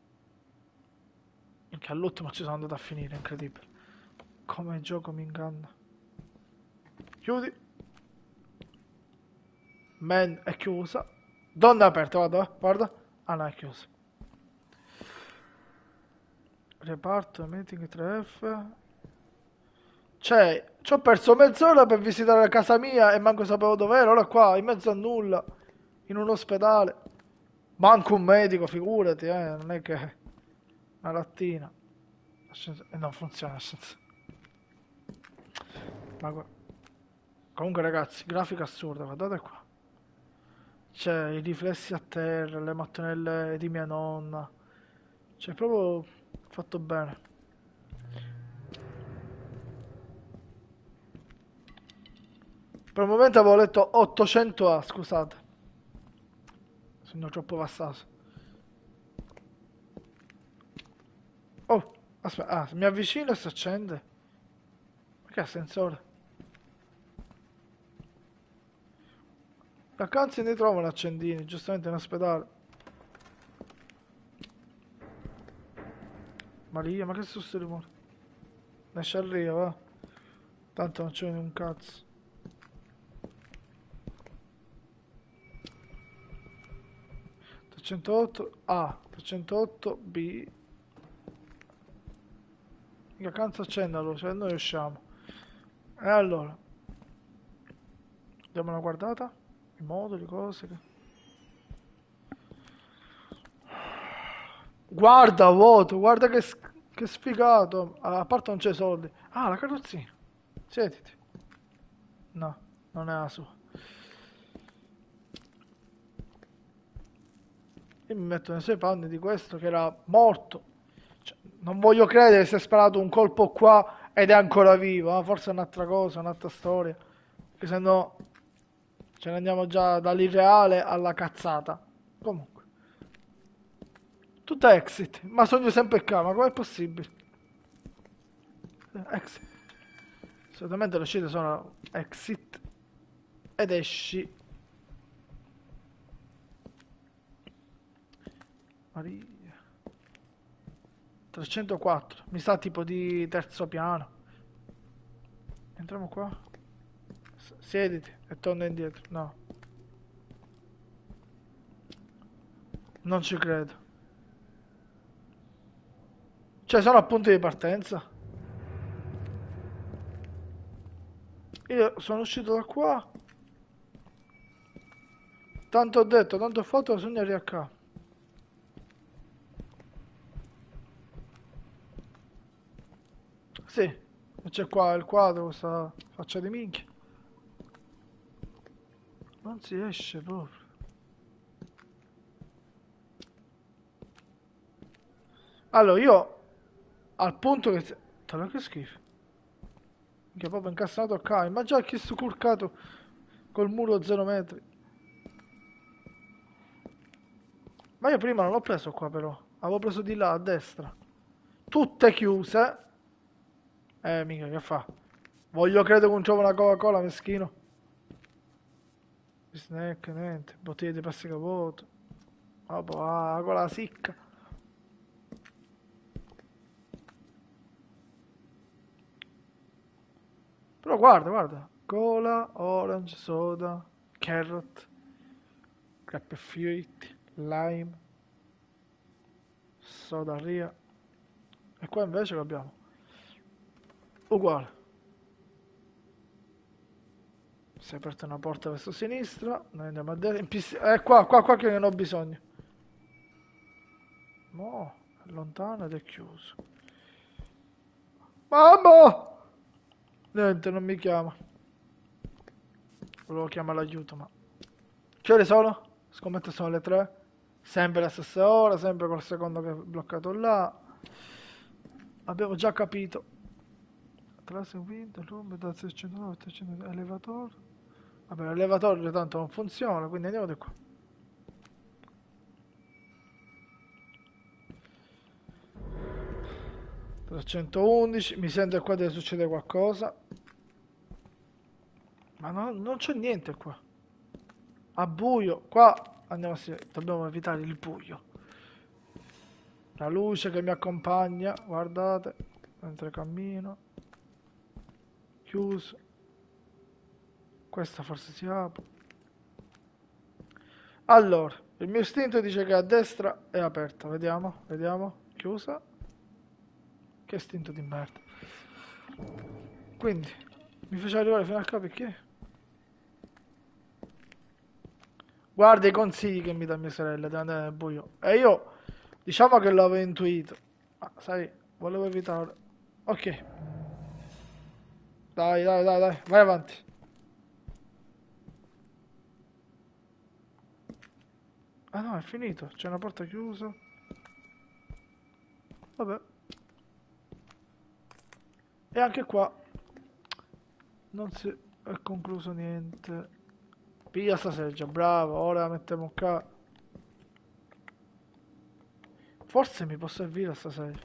Che all'ultimo ci sono andato a finire, incredibile. Come il gioco mi inganna. Chiudi. Man è chiusa. Donna è aperta, guarda, guarda. Ah no, è chiusa. Reparto, meeting 3F. Cioè, ci ho perso mezz'ora per visitare la casa mia e manco sapevo dov'era. Ora qua, in mezzo a nulla. in un ospedale. Manco un medico, figurati, non è che una lattina. E non funziona l'ascensore. Comunque ragazzi, grafica assurda, guardate qua. C'è i riflessi a terra, le mattonelle di mia nonna. C'è proprio fatto bene. Per un momento avevo letto 800A, scusate. Sono troppo passato. Oh, aspetta, mi avvicino e si accende. Ma che ascensore? Vacanze ne trovano accendini, giustamente in ospedale. Maria, ma che sono sti rumori? Ne ci arriva, va. Tanto non c'è un cazzo. A, 308 B. Che cazzo accende la luce? Noi usciamo. E allora, diamo una guardata. I moduli, cose che... Guarda, vuoto, guarda che sfigato. A parte non c'è soldi. Ah, la carrozzina. Siediti. No, non è la sua. Io mi metto nei suoi panni di questo che era morto. Cioè, non voglio credere che si è sparato un colpo qua ed è ancora vivo. Forse è un'altra cosa, un'altra storia. Che se no ce ne andiamo già dall'irreale alla cazzata. Comunque. Tutta exit. Ma sogno sempre qua, ma com'è possibile? Exit. Solitamente le uscite sono exit ed esci. Maria. 304. Mi sa tipo di terzo piano. Entriamo qua. Siediti e torna indietro. No. Non ci credo. Cioè sono a punto di partenza. Io sono uscito da qua. Tanto ho detto, tanto ho fatto, bisogna arrivare a qua. Sì, c'è qua il quadro, questa faccia di minchia. Non si esce proprio. Allora, io al punto che... Che schifo. Che proprio incassato qua. Immagina chi sto curcato col muro 0 metri. Ma io prima non l'ho preso qua però. Avevo preso di là a destra. Tutte chiuse. Mica, che fa? Voglio credere che non trovo una Coca-Cola, meschino. Snack, niente. Bottiglie di plastica vuoto. Vabbè, con la sicca. Però guarda, guarda. Cola, orange, soda, carrot, grapefruit, lime, soda ria. E qua invece che abbiamo? Uguale. Si è aperta una porta verso sinistra, noi andiamo a destra. Qua che non ho bisogno. No, è lontano ed è chiuso. Mamma! Niente, non mi chiama. Volevo chiamare l'aiuto, ma... Che ore sono? Scommetto sono le 3. Sempre la stessa ora, sempre col secondo che è bloccato là. Abbiamo già capito. Classe window, room, da 609, 300, elevatore. Vabbè, l'elevatore tanto non funziona, quindi andiamo di qua. Da 111, mi sento che qua deve succedere qualcosa. Ma non c'è niente qua. A buio, qua andiamo dobbiamo evitare il buio. La luce che mi accompagna, guardate, mentre cammino. Chiuso. Questa forse si apre. Allora, il mio istinto dice che a destra è aperta, vediamo, vediamo, chiusa. Che istinto di merda. Quindi, mi faceva arrivare fino a qua perché? Guarda i consigli che mi dà mia sorella di andare nel buio. E io, diciamo che l'avevo intuito. Ma sai, volevo evitare. Ok. Dai, dai, dai, dai, vai avanti. Ah no, è finito. C'è una porta chiusa. Vabbè. E anche qua non si è concluso niente. Piglia sta seggia, bravo. Ora la mettiamo qua. Forse mi può servire sta seggia.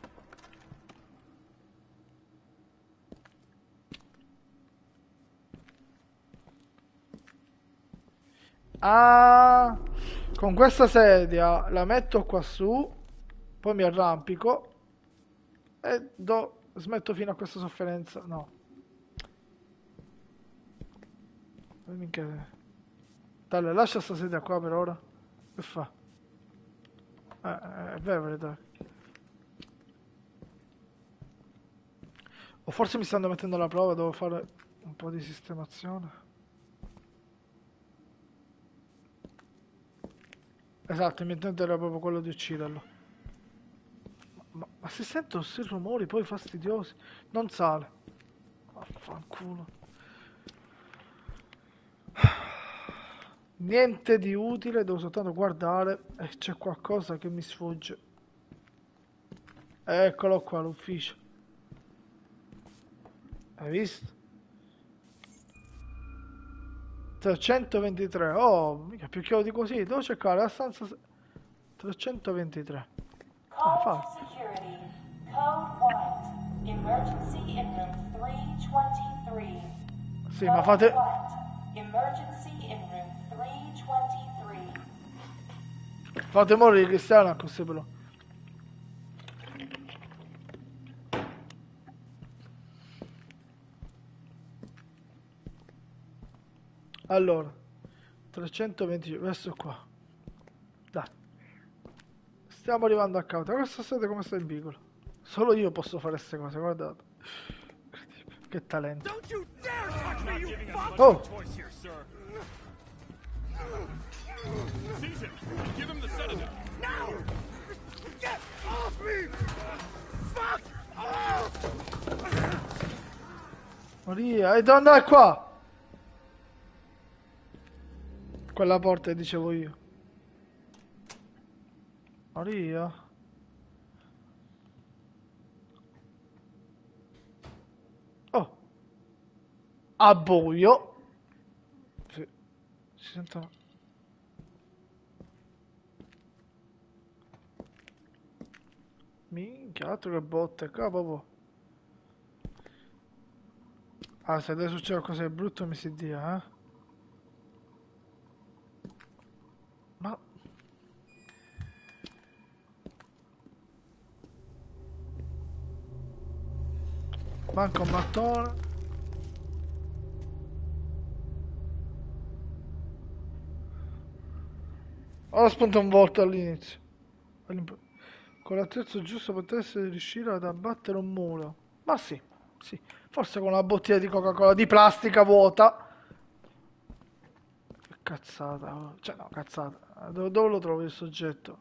Ah, con questa sedia la metto qua su, poi mi arrampico e smetto fino a questa sofferenza. No. Minchia. Dai, lascia sta sedia qua per ora. Che fa? È vero, dai. O forse mi stanno mettendo alla prova, devo fare un po' di sistemazione. Esatto, il mio intento era proprio quello di ucciderlo. Ma si sentono questi rumori poi fastidiosi. Non sale. Vaffanculo. Niente di utile, devo soltanto guardare e c'è qualcosa che mi sfugge. Eccolo qua, l'ufficio. Hai visto? 323. Oh, mica più chiaro di così. Devo cercare la stanza 323. Ah, Call fa. to security. Code White. Emergency in room 323. Sì, ma fate... White. Emergency in room 323. Fate morire Cristiano così però. Allora, 320 verso qua. Dai. Stiamo arrivando a causa. Questa sede come sta in piccolo. Solo io posso fare queste cose, guardate. Che talento. Don't you dare touch me, you fuck! Oh! Choice here, sir. Seize him and give him the sedative. Now! Get off me! Fuck off! Maria, e devo andare qua! Quella porta che dicevo io. Maria. Oh. A buio. Sì. Si sentono. Minchia, altro che botte qua proprio. Ah, se deve succedere qualcosa di brutto mi si dia, eh. Ma... Manca un mattone. Ora spunta un volto all'inizio. Con l'attrezzo giusto potreste riuscire ad abbattere un muro. Ma sì, sì. Forse con una bottiglia di Coca-Cola di plastica vuota. Che cazzata. Oh. Cioè, no, cazzata. Dove lo trovo il soggetto?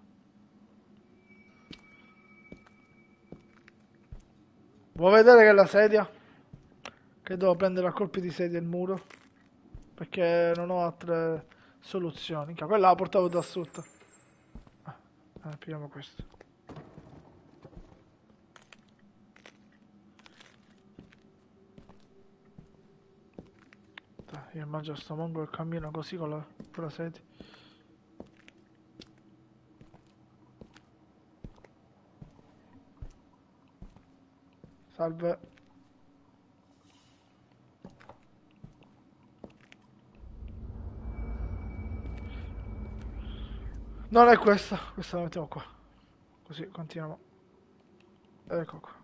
Vuoi vedere che è la sedia? Che devo prendere a colpi di sedia il muro? Perché non ho altre soluzioni. Quella la portavo da sotto. Pigliamo questo. Dai, io immagino sto mongo che cammina così con la sedia. Salve. Non è questa la mettiamo qua. Così continuiamo. Ecco qua.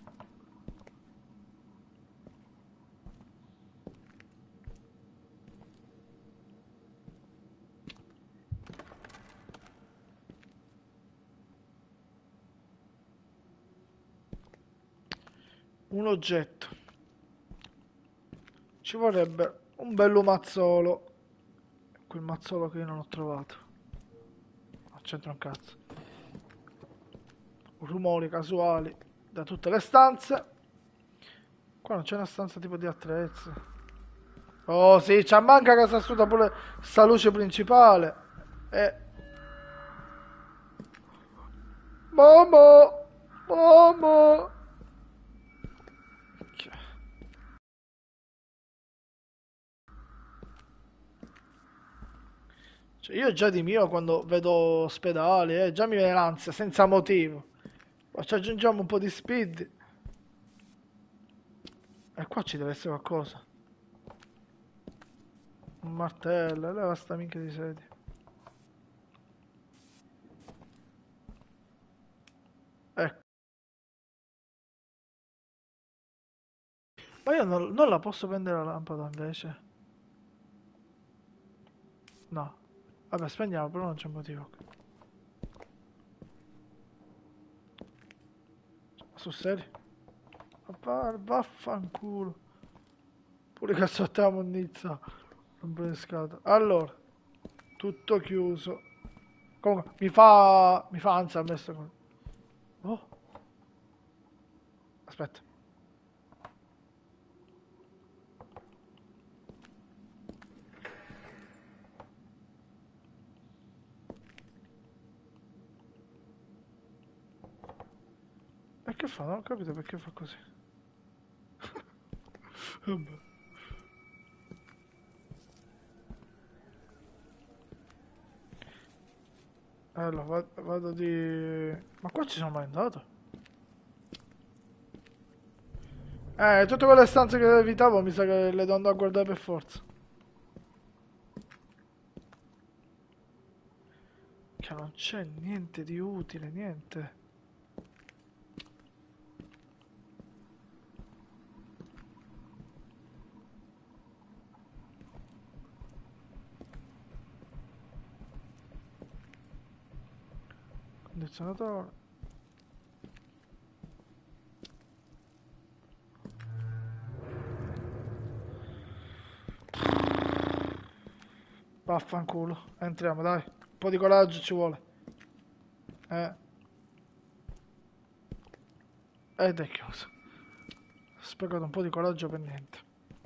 Un oggetto. Ci vorrebbe un bel lumazzolo. quel mazzolo che io non ho trovato. Non c'entra un cazzo. Rumori casuali da tutte le stanze. Qua non c'è una stanza tipo di attrezzi. Oh sì, c'è manca che si asciuga pure sta luce principale. Momo! Momo! Cioè, io già di mio quando vedo ospedali, già mi viene l'ansia senza motivo. Ma ci aggiungiamo un po' di speed. E qua ci deve essere qualcosa. Un martello, leva sta minchia di sedia. Ecco. Ma io non la posso prendere la lampada invece. No. Vabbè, spegniamo, però non c'è motivo. Sul serio? Vaffanculo. Pure che sotto la monnezza. Non pescato. Allora, tutto chiuso. Comunque, mi fa ansia a me sta cosa. Oh. Aspetta. E che fa? Non ho capito perché fa così. Vabbè. Allora, vado di... Ma qua ci sono mai andato? Tutte quelle stanze che evitavo mi sa che le devo andare a guardare per forza. Che non c'è niente di utile, niente. Condizionatore. Vaffanculo. Entriamo, dai. Un po' di coraggio ci vuole. Ed è chiuso. Ho sprecato un po' di coraggio per niente.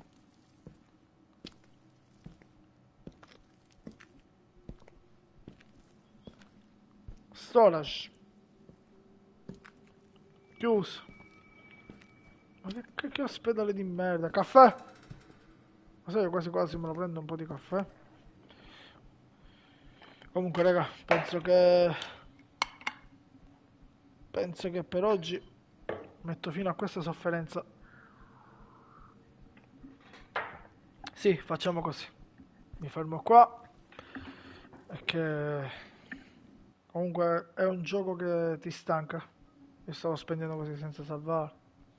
Storage. Chiuso. Ma che ospedale di merda. Caffè? Ma sai che quasi quasi me lo prendo un po' di caffè? Comunque raga, penso che per oggi metto fine a questa sofferenza. Sì, facciamo così. Mi fermo qua. Perché comunque è un gioco che ti stanca. Io stavo spendendo così senza salvare.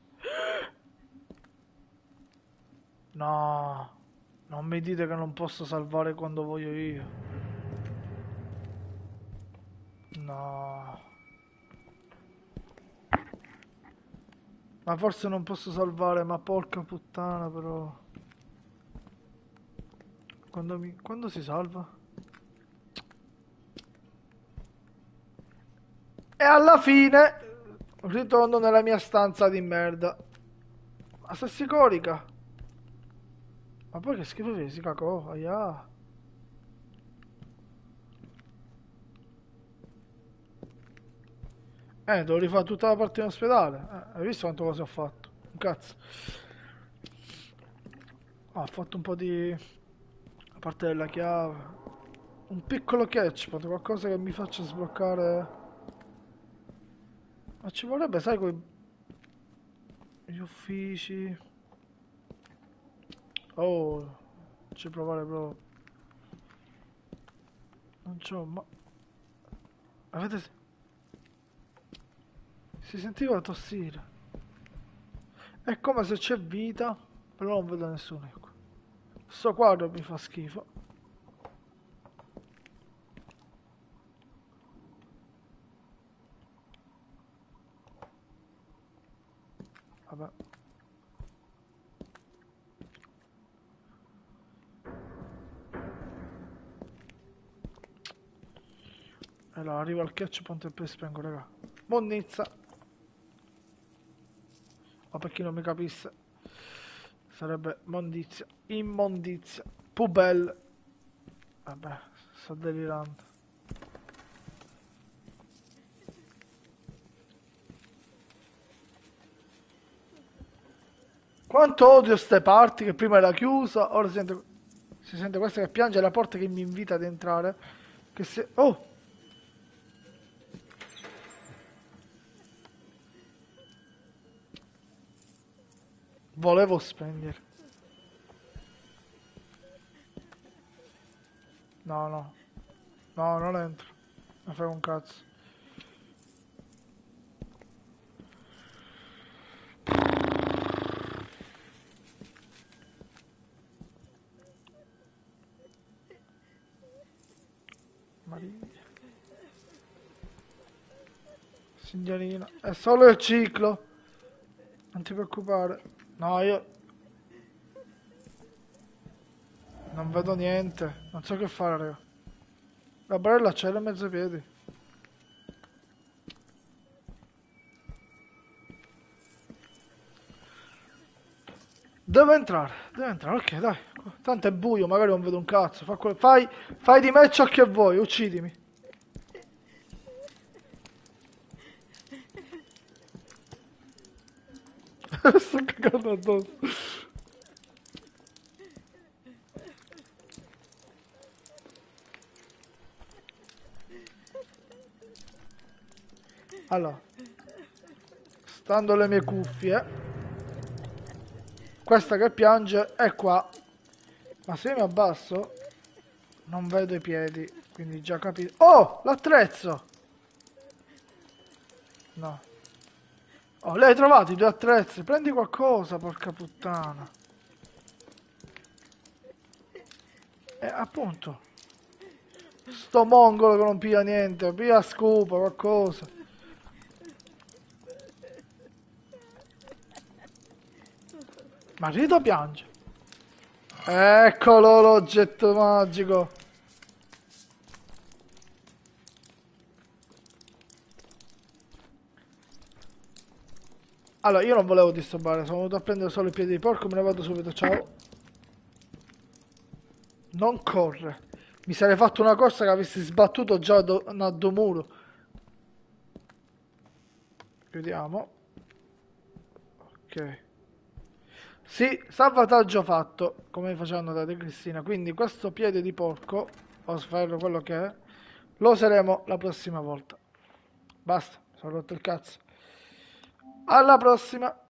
No, non mi dite che non posso salvare quando voglio io. No. Ma forse non posso salvare, ma porca puttana però. Quando si salva? E alla fine ritorno nella mia stanza di merda. Ma se si corica? Ma poi che schifo che si cacò, aia. Devo rifare tutta la parte in ospedale. Hai visto quante cose ho fatto? Un cazzo. Ho fatto un po' di... a parte della chiave. Un piccolo catchpad, qualcosa che mi faccia sbloccare... Ma ci vorrebbe, sai, gli uffici... Oh, ci provare proprio. Non c'ho, ma... Avete... Si sentiva tossire. È come se c'è vita, però non vedo nessuno, ecco. Sto quadro mi fa schifo. Vabbè. Allora, arrivo al catch.point e poi spengo, raga. Monnizza. Ma per chi non mi capisse, sarebbe mondizia, immondizia, pubelle. Vabbè, sto delirando. Quanto odio ste parti, che prima era chiusa, ora si sente questa che piange, è la porta che mi invita ad entrare. Che se... Oh! Volevo spegnere. No, no. No, non entro. Non fai un cazzo. Maria. Signorina, è solo il ciclo. Non ti preoccupare. No, io non vedo niente. Non so che fare, raga. La barella c'è in mezzo ai piedi. Deve entrare, ok, dai. Tanto è buio, magari non vedo un cazzo. Fai di me ciò che vuoi, uccidimi. Sto cagando addosso. Allora, stando alle mie cuffie, questa che piange è qua. Ma se io mi abbasso, non vedo i piedi, quindi già capito. Oh, l'attrezzo! No. Oh, lei hai trovato i due attrezzi, prendi qualcosa, porca puttana. Appunto. Sto mongolo che non piglia niente, piglia scopa, qualcosa. Ma Rito piange. Eccolo l'oggetto magico. Allora, io non volevo disturbare, sono venuto a prendere solo i piedi di porco, me ne vado subito, ciao. Non corre. Mi sarei fatto una corsa che avessi sbattuto già a muro. Vediamo. Ok. Sì, salvataggio fatto, come faceva notare Cristina. Quindi questo piede di porco, o sferro quello che è, lo useremo la prossima volta. Basta, sono rotto il cazzo. Alla prossima!